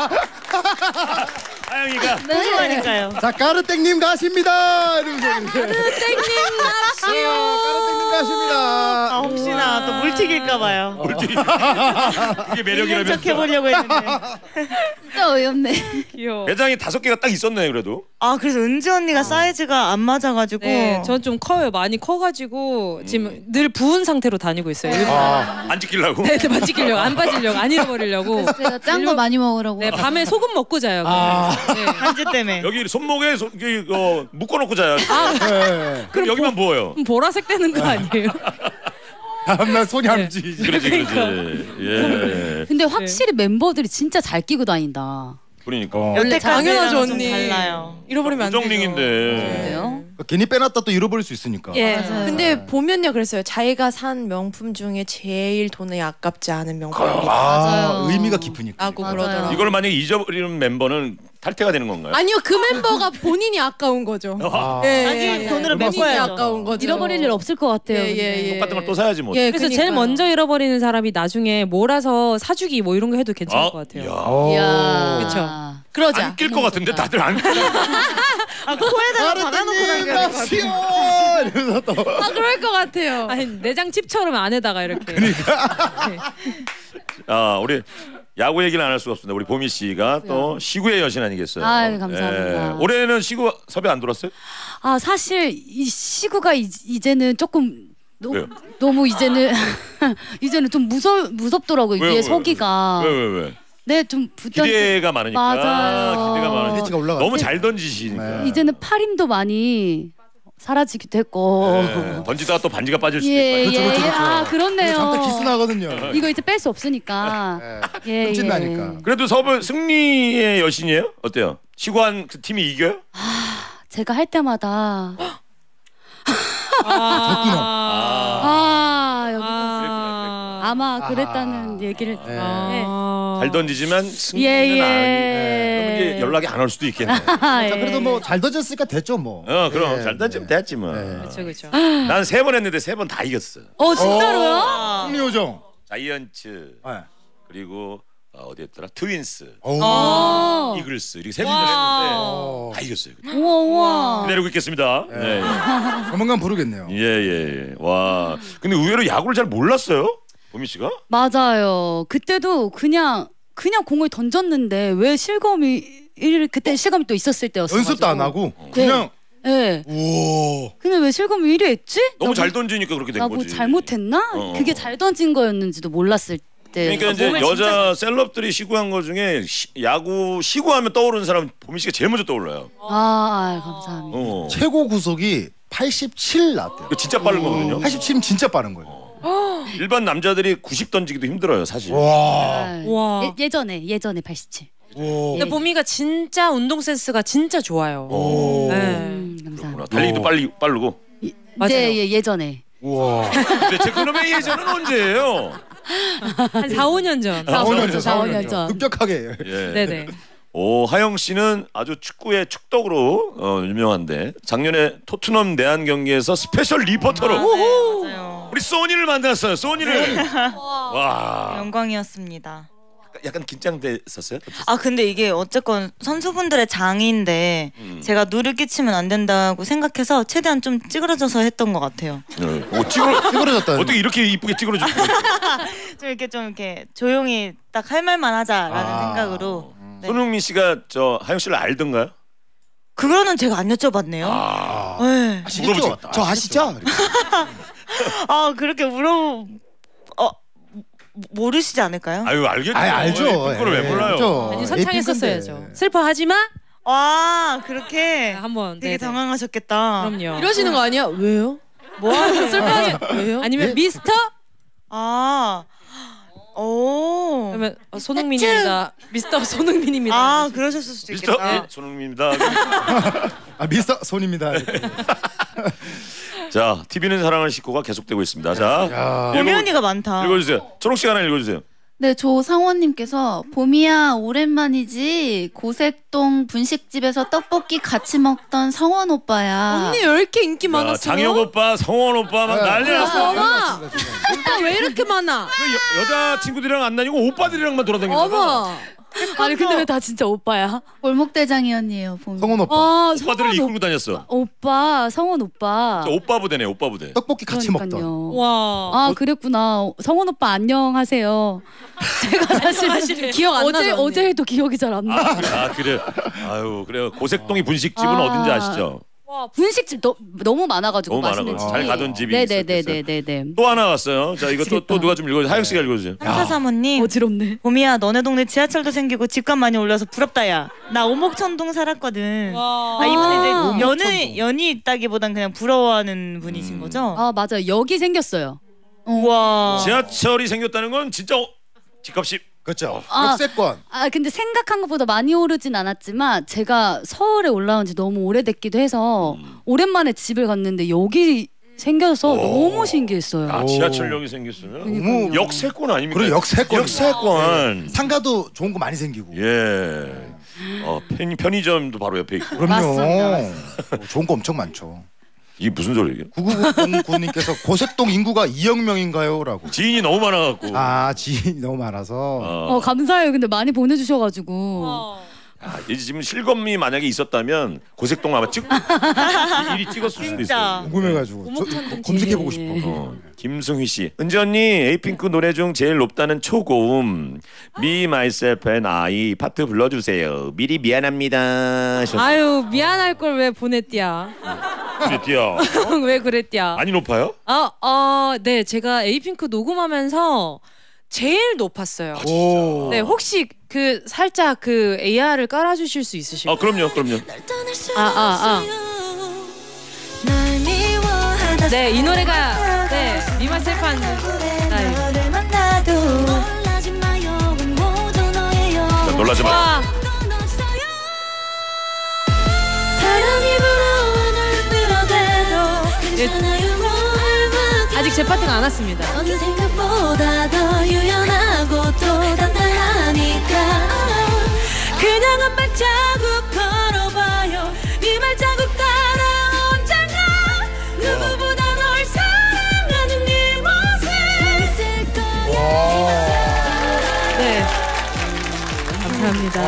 S1: 하영이가
S5: 소중하니까요.
S2: 자 까르땡님 가십니다. 이러면서 까르땡님 가시오. 까르땡님 가십니다.
S5: 아, 혹시나 또 물튀길까 봐요.
S1: 그게
S5: 있는
S1: 매력이라면서.
S5: 척 해보려고 했는데.
S3: 진짜 어이없네.
S6: 귀여워.
S1: 매장이 다섯 개가 딱 있었네 그래도.
S5: 아 그래서 은지 언니가 사이즈가 안 맞아가지고.
S6: 네, 전 좀 커요. 많이 커가지고 지금 늘 부은 상태로 다니고 있어요. 일부러.
S2: 아.
S1: 안 지키려고.
S6: 네, 네, 안 지키려고, 안 빠지려고, 안 잃어버리려고.
S3: 제가 짠 거 많이 먹으라고.
S6: 네, 밤에 소금 먹고 자요.
S2: 아.
S6: 네.
S5: 반지 때문에.
S1: 여기 손목에 소, 여기, 어, 묶어놓고 자요.
S2: 네.
S1: 그럼 여기만 부어요.
S6: 그럼 보라색 되는 거 아니에요?
S2: 다음날 손이 안 움직이지.
S1: 그렇지, 그렇지. 예.
S10: 근데 확실히 멤버들이 진짜 잘 끼고 다닌다.
S1: 그러니까.
S2: 어.
S4: 당연하죠
S5: 좀
S4: 언니.
S5: 달라요.
S4: 잃어버리면 안 되죠.
S1: 우정링인데.
S10: 그래요?
S2: 괜히 빼놨다 또 잃어버릴 수 있으니까.
S4: 예.
S3: 맞아요.
S4: 근데 보면요 그랬어요. 자기가 산 명품 중에 제일 돈이 아깝지 않은 명품이
S2: 아,
S10: 맞아요.
S2: 의미가 깊으니까.
S4: 라고
S10: 맞아요.
S4: 그러더라고요.
S1: 이걸 만약에 잊어버리는 멤버는 탈퇴가 되는 건가요?
S4: 아니요 그 멤버가 본인이 아까운 거죠.
S2: 아.
S4: 예,
S5: 나중에
S4: 예,
S5: 돈으로
S4: 본인이
S5: 메꿔야죠.
S4: 아까운 거죠.
S10: 잃어버릴 일 없을 것 같아요.
S4: 예,
S10: 근데.
S4: 예, 예.
S1: 똑같은 걸 또 사야지 뭐.
S4: 예,
S6: 그래서 제일
S4: 그러니까요.
S6: 먼저 잃어버리는 사람이 나중에 몰아서 사주기 뭐 이런 거 해도 괜찮을
S1: 아,
S6: 것 같아요.
S1: 야.
S2: 어.
S10: 이야.
S6: 그쵸.
S4: 그러자.
S1: 안 낄 것 같은데 다들 안.
S5: 아, 코에다가 박아놓고 다녀야 될것 같아요.
S2: 시원! 이러면서 또.
S4: 아 그럴 것 같아요.
S6: 아니 내장 칩처럼 안에다가 이렇게.
S1: 아 우리 야구 얘기를 안 할 수가 없습니다. 우리 보미 씨가 또 시구의 여신 아니겠어요?
S10: 아유, 감사합니다.
S1: 예. 올해는 시구 섭외 안 들었어요?
S10: 아 사실 이 시구가 이, 이제는 조금 너,
S1: 왜요?
S10: 너무 이제는 이제는 좀 무서 무섭더라고요.
S1: 왜요,
S10: 위에
S1: 왜요?
S10: 서기가.
S1: 왜 왜 왜?
S10: 네, 좀 부담.
S1: 기대가 많으니까.
S10: 맞아요.
S1: 기대가 많으니까.
S2: 피치가 올라가.
S1: 너무 잘 던지시니까.
S2: 네.
S10: 이제는 팔힘도 많이 사라지기도 했고.
S1: 예. 던지다가 또 반지가 빠질 수도
S10: 예,
S1: 있고.
S10: 예.
S2: 그렇죠, 그렇죠.
S10: 아, 그렇네요.
S2: 잠깐 기스 나거든요.
S10: 이거 이제 뺄 수 없으니까. 예,
S2: 흠집
S10: 예.
S2: 나니까.
S1: 그래도 섭외 승리의 여신이에요? 어때요? 시구한 그 팀이 이겨요?
S10: 제가 할 때마다
S6: 아,
S10: 아, 여기
S6: 아,
S10: 아마 그랬다는 얘기를
S2: 네.
S6: 아.
S1: 잘 던지지만 승리는
S10: 예, 예.
S1: 아니. 그럼 이제 연락이 안 올 수도 있겠네.
S10: 아,
S2: 자,
S10: 예.
S2: 그래도 뭐 잘 던졌으니까 됐죠 뭐.
S1: 어, 그럼
S2: 예,
S1: 잘 던지면
S2: 예.
S1: 됐지 뭐.
S2: 네.
S6: 그렇죠, 그렇죠.
S1: 난 세 번 했는데 세 번 다 이겼어.
S10: 어, 진짜로요?
S2: 승리요정.
S1: 자이언츠
S2: 네.
S1: 그리고 어, 어디였더라? 트윈스,
S2: 오.
S10: 어.
S1: 이글스 이렇게 세 군데 했는데
S2: 어.
S1: 다 이겼어요.
S10: 우와, 우와.
S1: 기다리고 있겠습니다. 네.
S2: 조만간 부르겠네요.
S1: 예, 예, 예. 와. 근데 의외로 야구를 잘 몰랐어요? 보미 씨가?
S10: 맞아요. 그때도 그냥 그냥 공을 던졌는데 왜 실검이 일 그때 실검이 또 있었을 때였어.
S2: 연습도 안 하고 그냥
S10: 예.
S2: 오.
S10: 근데 왜 실검이 일 위 했지?
S1: 너무
S10: 나
S1: 잘
S10: 뭐-
S1: 던지니까 그렇게 된
S10: 나 뭐
S1: 거지.
S10: 잘못했나?
S1: 어.
S10: 그게 잘 던진 거였는지도 몰랐을 때.
S1: 그러니까 이제
S10: 몸을
S1: 여자 셀럽들이 시구한 거 중에 시, 야구 시구하면 떠오르는 사람 보미 씨가 제일 먼저 떠올라요.
S10: 아, 아, 감사합니다.
S1: 어.
S2: 최고 구속이 팔십칠 나왔대요.
S1: 이거 진짜 빠른 거거든요.
S2: 팔십칠이면 진짜 빠른 거예요.
S1: 일반 남자들이 구십 던지기도 힘들어요, 사실.
S2: 와.
S10: 아,
S6: 와.
S10: 예, 예전에 예전에 팔십칠.
S2: 오.
S6: 근데 보미가 진짜 운동 센스가 진짜 좋아요.
S1: 오.
S6: 네.
S10: 음, 감사합니다.
S1: 그렇구나. 달리기도 빨리 빠르고.
S6: 맞아요.
S10: 네, 예, 예전에.
S2: 우와.
S1: 근데 제 그놈의 예전은 언제예요?
S6: 한 사, 오 년 전.
S10: 사, 오 년 전,
S2: 사, 오
S10: 사, 오 년 전.
S2: 급격하게.
S1: 예.
S6: 네네.
S1: 오, 하영 씨는 아주 축구의 축덕으로 어, 유명한데 작년에 토트넘 내한 경기에서 스페셜 리포터로
S5: 맞아요.
S1: 우리 소니를 만났어요. 소니를. 와.
S5: 영광이었습니다.
S1: 약간 긴장됐었어요?
S5: 아 근데 이게 어쨌건 선수분들의 장인데
S1: 음.
S5: 제가 누를 끼치면 안 된다고 생각해서 최대한 좀 찌그러져서 했던 것 같아요.
S1: 네. 오, 찌그러
S2: 찌그러졌다.
S1: 어떻게 이렇게 이쁘게 찌그러졌어?
S5: 좀 이렇게 좀 이렇게 조용히 딱 할 말만 하자라는
S2: 아.
S5: 생각으로. 네.
S1: 손흥민 씨가 저 하영 씨를 알던가요?
S5: 그거는 제가 안 여쭤봤네요.
S1: 아.
S5: 네.
S2: 아시겠죠? 저 아시죠?
S5: 아 그렇게 물어 어 모르시지 않을까요?
S1: 아유 알겠죠.
S2: 아, 알죠.
S1: 그걸 왜
S2: 예,
S1: 몰라요?
S2: 알죠.
S6: 아니 선창했었어야죠.
S2: 에이핑크인데.
S6: 슬퍼하지 마.
S5: 와 그렇게
S6: 한번.
S5: 되게
S6: 네네.
S5: 당황하셨겠다.
S6: 그럼요.
S4: 이러시는 거 아니야? 왜요? 뭐 하는 슬퍼하지? 왜요?
S6: 아니면
S2: 예?
S6: 미스터?
S5: 아, 오.
S6: 그러면 어, 손흥민입니다. 미스터 손흥민입니다.
S5: 아 그러셨을 수도
S1: 미스터
S5: 있겠다.
S1: 예, 손흥민입니다.
S2: 아 미스터 손입니다.
S1: 자, 티비는 사랑하는 식구가 계속되고 있습니다. 자,
S2: 야.
S5: 보미 언니가 많다.
S1: 읽어주세요. 초록 씨 하나 읽어주세요.
S3: 네, 조상원님께서 봄이야 오랜만이지 고색동 분식집에서 떡볶이 같이 먹던 성원 오빠야.
S4: 언니 왜 이렇게 인기
S1: 자,
S4: 많았어요?
S1: 장혁 오빠, 성원 오빠 막 난리 났어.
S4: 어머, 오빠 왜 이렇게 많아?
S1: 그 여, 여자 친구들이랑 안 다니고 오빠들이랑만 돌아다니는
S4: 어머,
S10: 아니 근데 왜 다 진짜 오빠야?
S3: 골목대장이언니예요, 봄이.
S2: 성훈 오빠.
S10: 아,
S1: 오빠들을
S10: 성원
S1: 이끌고 다녔어.
S10: 오빠, 성원 오빠.
S1: 저 오빠 부대네, 오빠 부대.
S2: 떡볶이 같이 먹던.
S10: 그러니까요.
S6: 와.
S10: 아 그랬구나. 성원 오빠 안녕하세요. 제가 사실
S4: 기억 안
S10: 어제
S4: 나죠, 언니?
S10: 어제 해도 기억이 잘 안 나.
S1: 아, 그래. 아, 그래. 아유, 그래요. 고색동이 분식집은
S10: 아.
S1: 어딘지 아시죠?
S10: 와 분식집 너, 너무 많아가지고
S1: 너무
S10: 맛있는
S1: 많아가지고.
S10: 집이.
S1: 잘 가던 집이
S10: 네네네네네.
S1: 또 하나 왔어요. 자, 이거 또, 또 누가 좀 읽어주세요. 하영 씨가 읽어주세요.
S5: 한사 사모님.
S10: 어지럽네.
S5: 봄이야 너네 동네 지하철도 생기고 집값 많이 올라서 부럽다야. 나 오목천동 살았거든. 아 이분은
S10: 아.
S5: 이제 연이 연이 있다기보단 그냥 부러워하는 분이신
S1: 음.
S5: 거죠?
S10: 아 맞아요. 여기 생겼어요.
S5: 우와.
S1: 지하철이 생겼다는 건 진짜 어, 집값이
S2: 그렇죠.
S10: 아,
S2: 역세권.
S10: 아 근데 생각한 것보다 많이 오르진 않았지만 제가 서울에 올라온 지 너무 오래됐기도 해서
S1: 음.
S10: 오랜만에 집을 갔는데 여기 생겨서
S1: 오.
S10: 너무 신기했어요.
S1: 아, 지하철역이 생겼으면
S2: 너무
S1: 역세권 아닙니까?
S2: 그래 역세권.
S1: 역세권.
S2: 상가도 좋은 거 많이 생기고.
S1: 예. 어, 편, 편의점도 바로 옆에 있고.
S2: 그럼요.
S10: 맞습니다,
S2: 어, 좋은 거 엄청 많죠.
S1: 이게 무슨 소리예요?
S2: 구구공구님께서 고색동 인구가 이억 명인가요?라고.
S1: 지인이 너무 많아갖고.
S2: 아 지인이 너무 많아서.
S1: 어.
S10: 어 감사해요. 근데 많이 보내주셔가지고.
S1: 아, 이제 지금 실검이 만약에 있었다면 고색동 아마 찍 일이 찍었을 수도 있어요.
S2: 궁금해가지고 저, 검색해보고 싶어.
S1: 어. 김승휘 씨, 은지 언니 에이핑크 노래 중 제일 높다는 초고음 Me, Myself and I 파트 불러주세요. 미리 미안합니다. 하셨어요.
S6: 아유 미안할 걸 왜 보냈디야?
S1: 그랬디야.
S6: 왜 그랬디야?
S1: 많이 높아요?
S6: 아, 어, 네, 제가 에이핑크 녹음하면서 제일 높았어요.
S2: 오.
S6: 네, 혹시 그 살짝 그 에이아르을 깔아주실 수 있으실까요?
S1: 아 그럼요, 그럼요.
S6: 아, 아, 아. 네, 이 노래가 네 미마셀판 라이브.
S1: 자, 놀라지 마.
S6: 와, 아직 제 파트가 안 왔습니다.
S7: 생각보다 더 유연하고 또 단단하니까
S4: 그냥 한 발자국 걸어봐요. 네 발자국 따라 언젠가 누구보다 널 사랑하는 네 모습 있을 거야.
S6: 네, 감사합니다.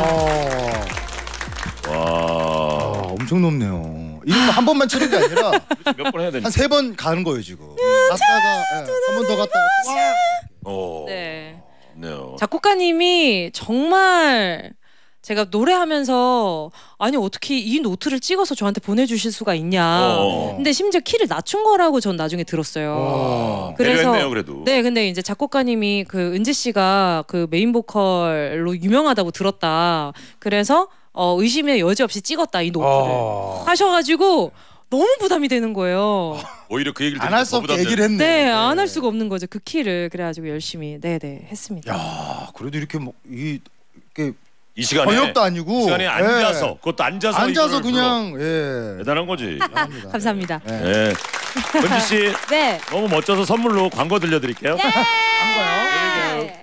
S2: 와.
S1: 와.
S2: 엄청 높네요. 이거 한 번만 치는 게 아니라
S1: 몇 번 해야 되니?
S2: 한 세 번 가는 거예요 지금. 갔다가 한 번 더 갔다가 와.
S1: 어.
S6: 네.
S1: 네.
S6: 작곡가님이 정말 제가 노래하면서 아니 어떻게 이 노트를 찍어서 저한테 보내주실 수가 있냐.
S1: 어.
S6: 근데 심지어 키를 낮춘 거라고 전 나중에 들었어요.
S2: 와.
S1: 배려했네요, 그래도.
S6: 네, 근데 이제 작곡가님이 그 은지 씨가 그 메인 보컬로 유명하다고 들었다. 그래서 어, 의심의 여지 없이 찍었다 이 노트를
S2: 아.
S6: 하셔가지고 너무 부담이 되는 거예요.
S1: 오히려 그 얘기를
S2: 안 할 수 없게 얘기를 했네.
S6: 네, 안 할 수가 없는 거죠 그 키를. 그래가지고 열심히 네네 했습니다.
S2: 야, 그래도 이렇게 뭐 이 이렇게
S1: 이 시간에
S2: 번역도 아니고
S1: 이 시간에 앉아서
S2: 예.
S1: 그것도 앉아서
S2: 앉아서
S1: 이거를
S2: 그냥
S1: 불러.
S2: 예.
S1: 대단한 거지.
S2: 감사합니다.
S6: 감사합니다.
S2: 네.
S1: 네. 은지 씨
S6: 네.
S1: 너무 멋져서 선물로 광고 들려드릴게요.
S6: 네.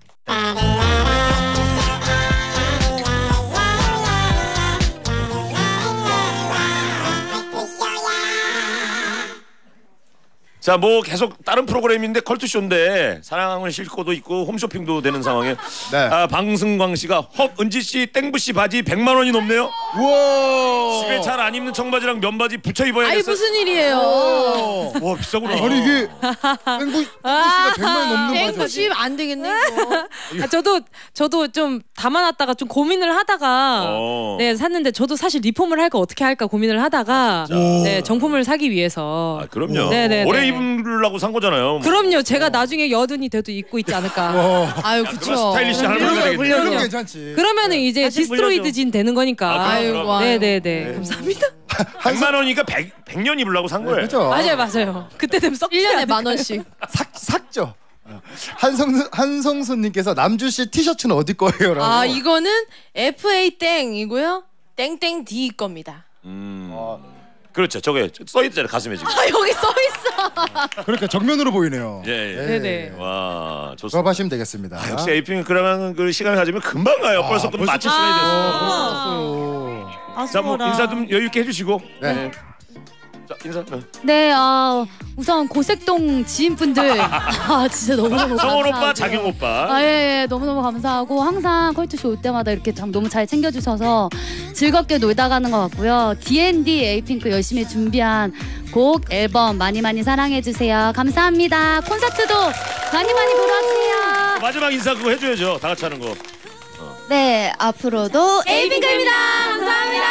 S1: 자, 뭐 계속 다른 프로그램인데 컬투쇼인데 사랑을 싣고도 있고 홈쇼핑도 되는 상황에
S2: 네.
S1: 아, 방승광 씨가 헉 은지 씨 땡부 씨 바지 백만 원이 넘네요.
S2: 우와.
S1: 집에 잘 안 입는 청바지랑 면바지 붙여 입어야겠어요.
S4: 아니 무슨 일이에요?
S1: 와 비싸구나.
S2: 아니 이게 땡부 씨가 백만 원 넘는 거죠.
S4: 땡구십 안 되겠네 이거.
S6: 아, 저도 저도 좀 담아놨다가 좀 고민을 하다가
S1: 어.
S6: 네 샀는데 저도 사실 리폼을 할까 어떻게 할까 고민을 하다가 네 정품을 사기 위해서
S1: 아, 그럼요.
S6: 네네네.
S1: 오래 입으려고 산 거잖아요. 뭐.
S6: 그럼요. 제가 나중에 여든이 돼도 입고 있지 않을까.
S4: 아유
S1: 그런
S4: 그쵸.
S1: 스타일리시한 할머니가 되겠네.
S2: 그럼 괜찮지.
S6: 그러면은 이제
S4: 다시
S6: 디스트로이드
S4: 물려줘.
S6: 진 되는 거니까.
S1: 아, 그럼,
S4: 아이고
S1: 그럼.
S4: 아유.
S6: 네네네. 감사합니다.
S1: 백만 원이니까 백, 백 년 입으려고 산 거예요.
S2: 그렇죠.
S6: 맞아요, 맞아요. 그때 되면 썩지
S4: 일 년에
S6: 않을까.
S4: 만 원씩.
S2: 삭 삭죠. 한성수 한성수님께서 남주 씨 티셔츠는 어디 거예요라고.
S4: 아 이거는 에프에이 땡이고요. 땡땡 D 겁니다.
S1: 음. 그렇죠. 저게 써 있잖아요 가슴에 지금.
S4: 아 여기 써 있어.
S2: 그러니까 정면으로 보이네요.
S1: 예, 예.
S6: 네네.
S1: 와 좋습니다.
S2: 수업하시면 되겠습니다.
S1: 아, 역시 에이핑크랑은 그 시간을 가지면 금방 가요.
S2: 아,
S1: 벌써 또
S2: 벌써-
S1: 마칠 시간이 됐어요.
S2: 어.
S1: 자, 뭐
S5: 아수라.
S1: 인사 좀 여유 있게 해주시고.
S2: 네.
S1: 자, 인사. 어.
S10: 네, 아 우선 고색동 지인분들 아 진짜 너무 너무
S1: 성원 오빠,
S10: 감사하고.
S1: 자경 오빠.
S10: 아, 예, 예, 너무너무 감사하고 항상 컬투쇼 올 때마다 이렇게 참 너무 잘 챙겨주셔서 즐겁게 놀다 가는 것 같고요. 디앤디 에이핑크 열심히 준비한 곡 앨범 많이 많이 사랑해주세요. 감사합니다. 콘서트도 많이 많이 보러 와주세요.
S1: 마지막 인사 그거 해줘야죠. 다 같이 하는 거.
S3: 네, 앞으로도
S4: 에이핑크입니다. 감사합니다.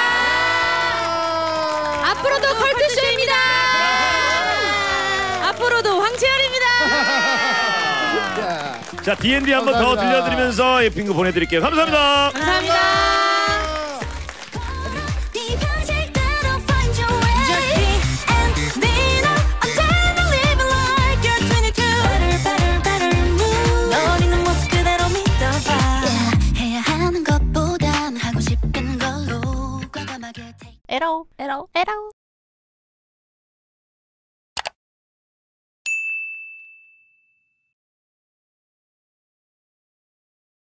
S4: 앞으로도 컬투쇼입니다.
S6: 앞으로도 황채연입니다.
S1: 자, 디앤디 한 번 더
S2: 감사합니다.
S1: 들려드리면서 에이핑크 보내드릴게요. 감사합니다.
S6: 감사합니다.
S7: 네 방식대로 find your way and be now I'm living like you're twenty-two 에러 에러 에러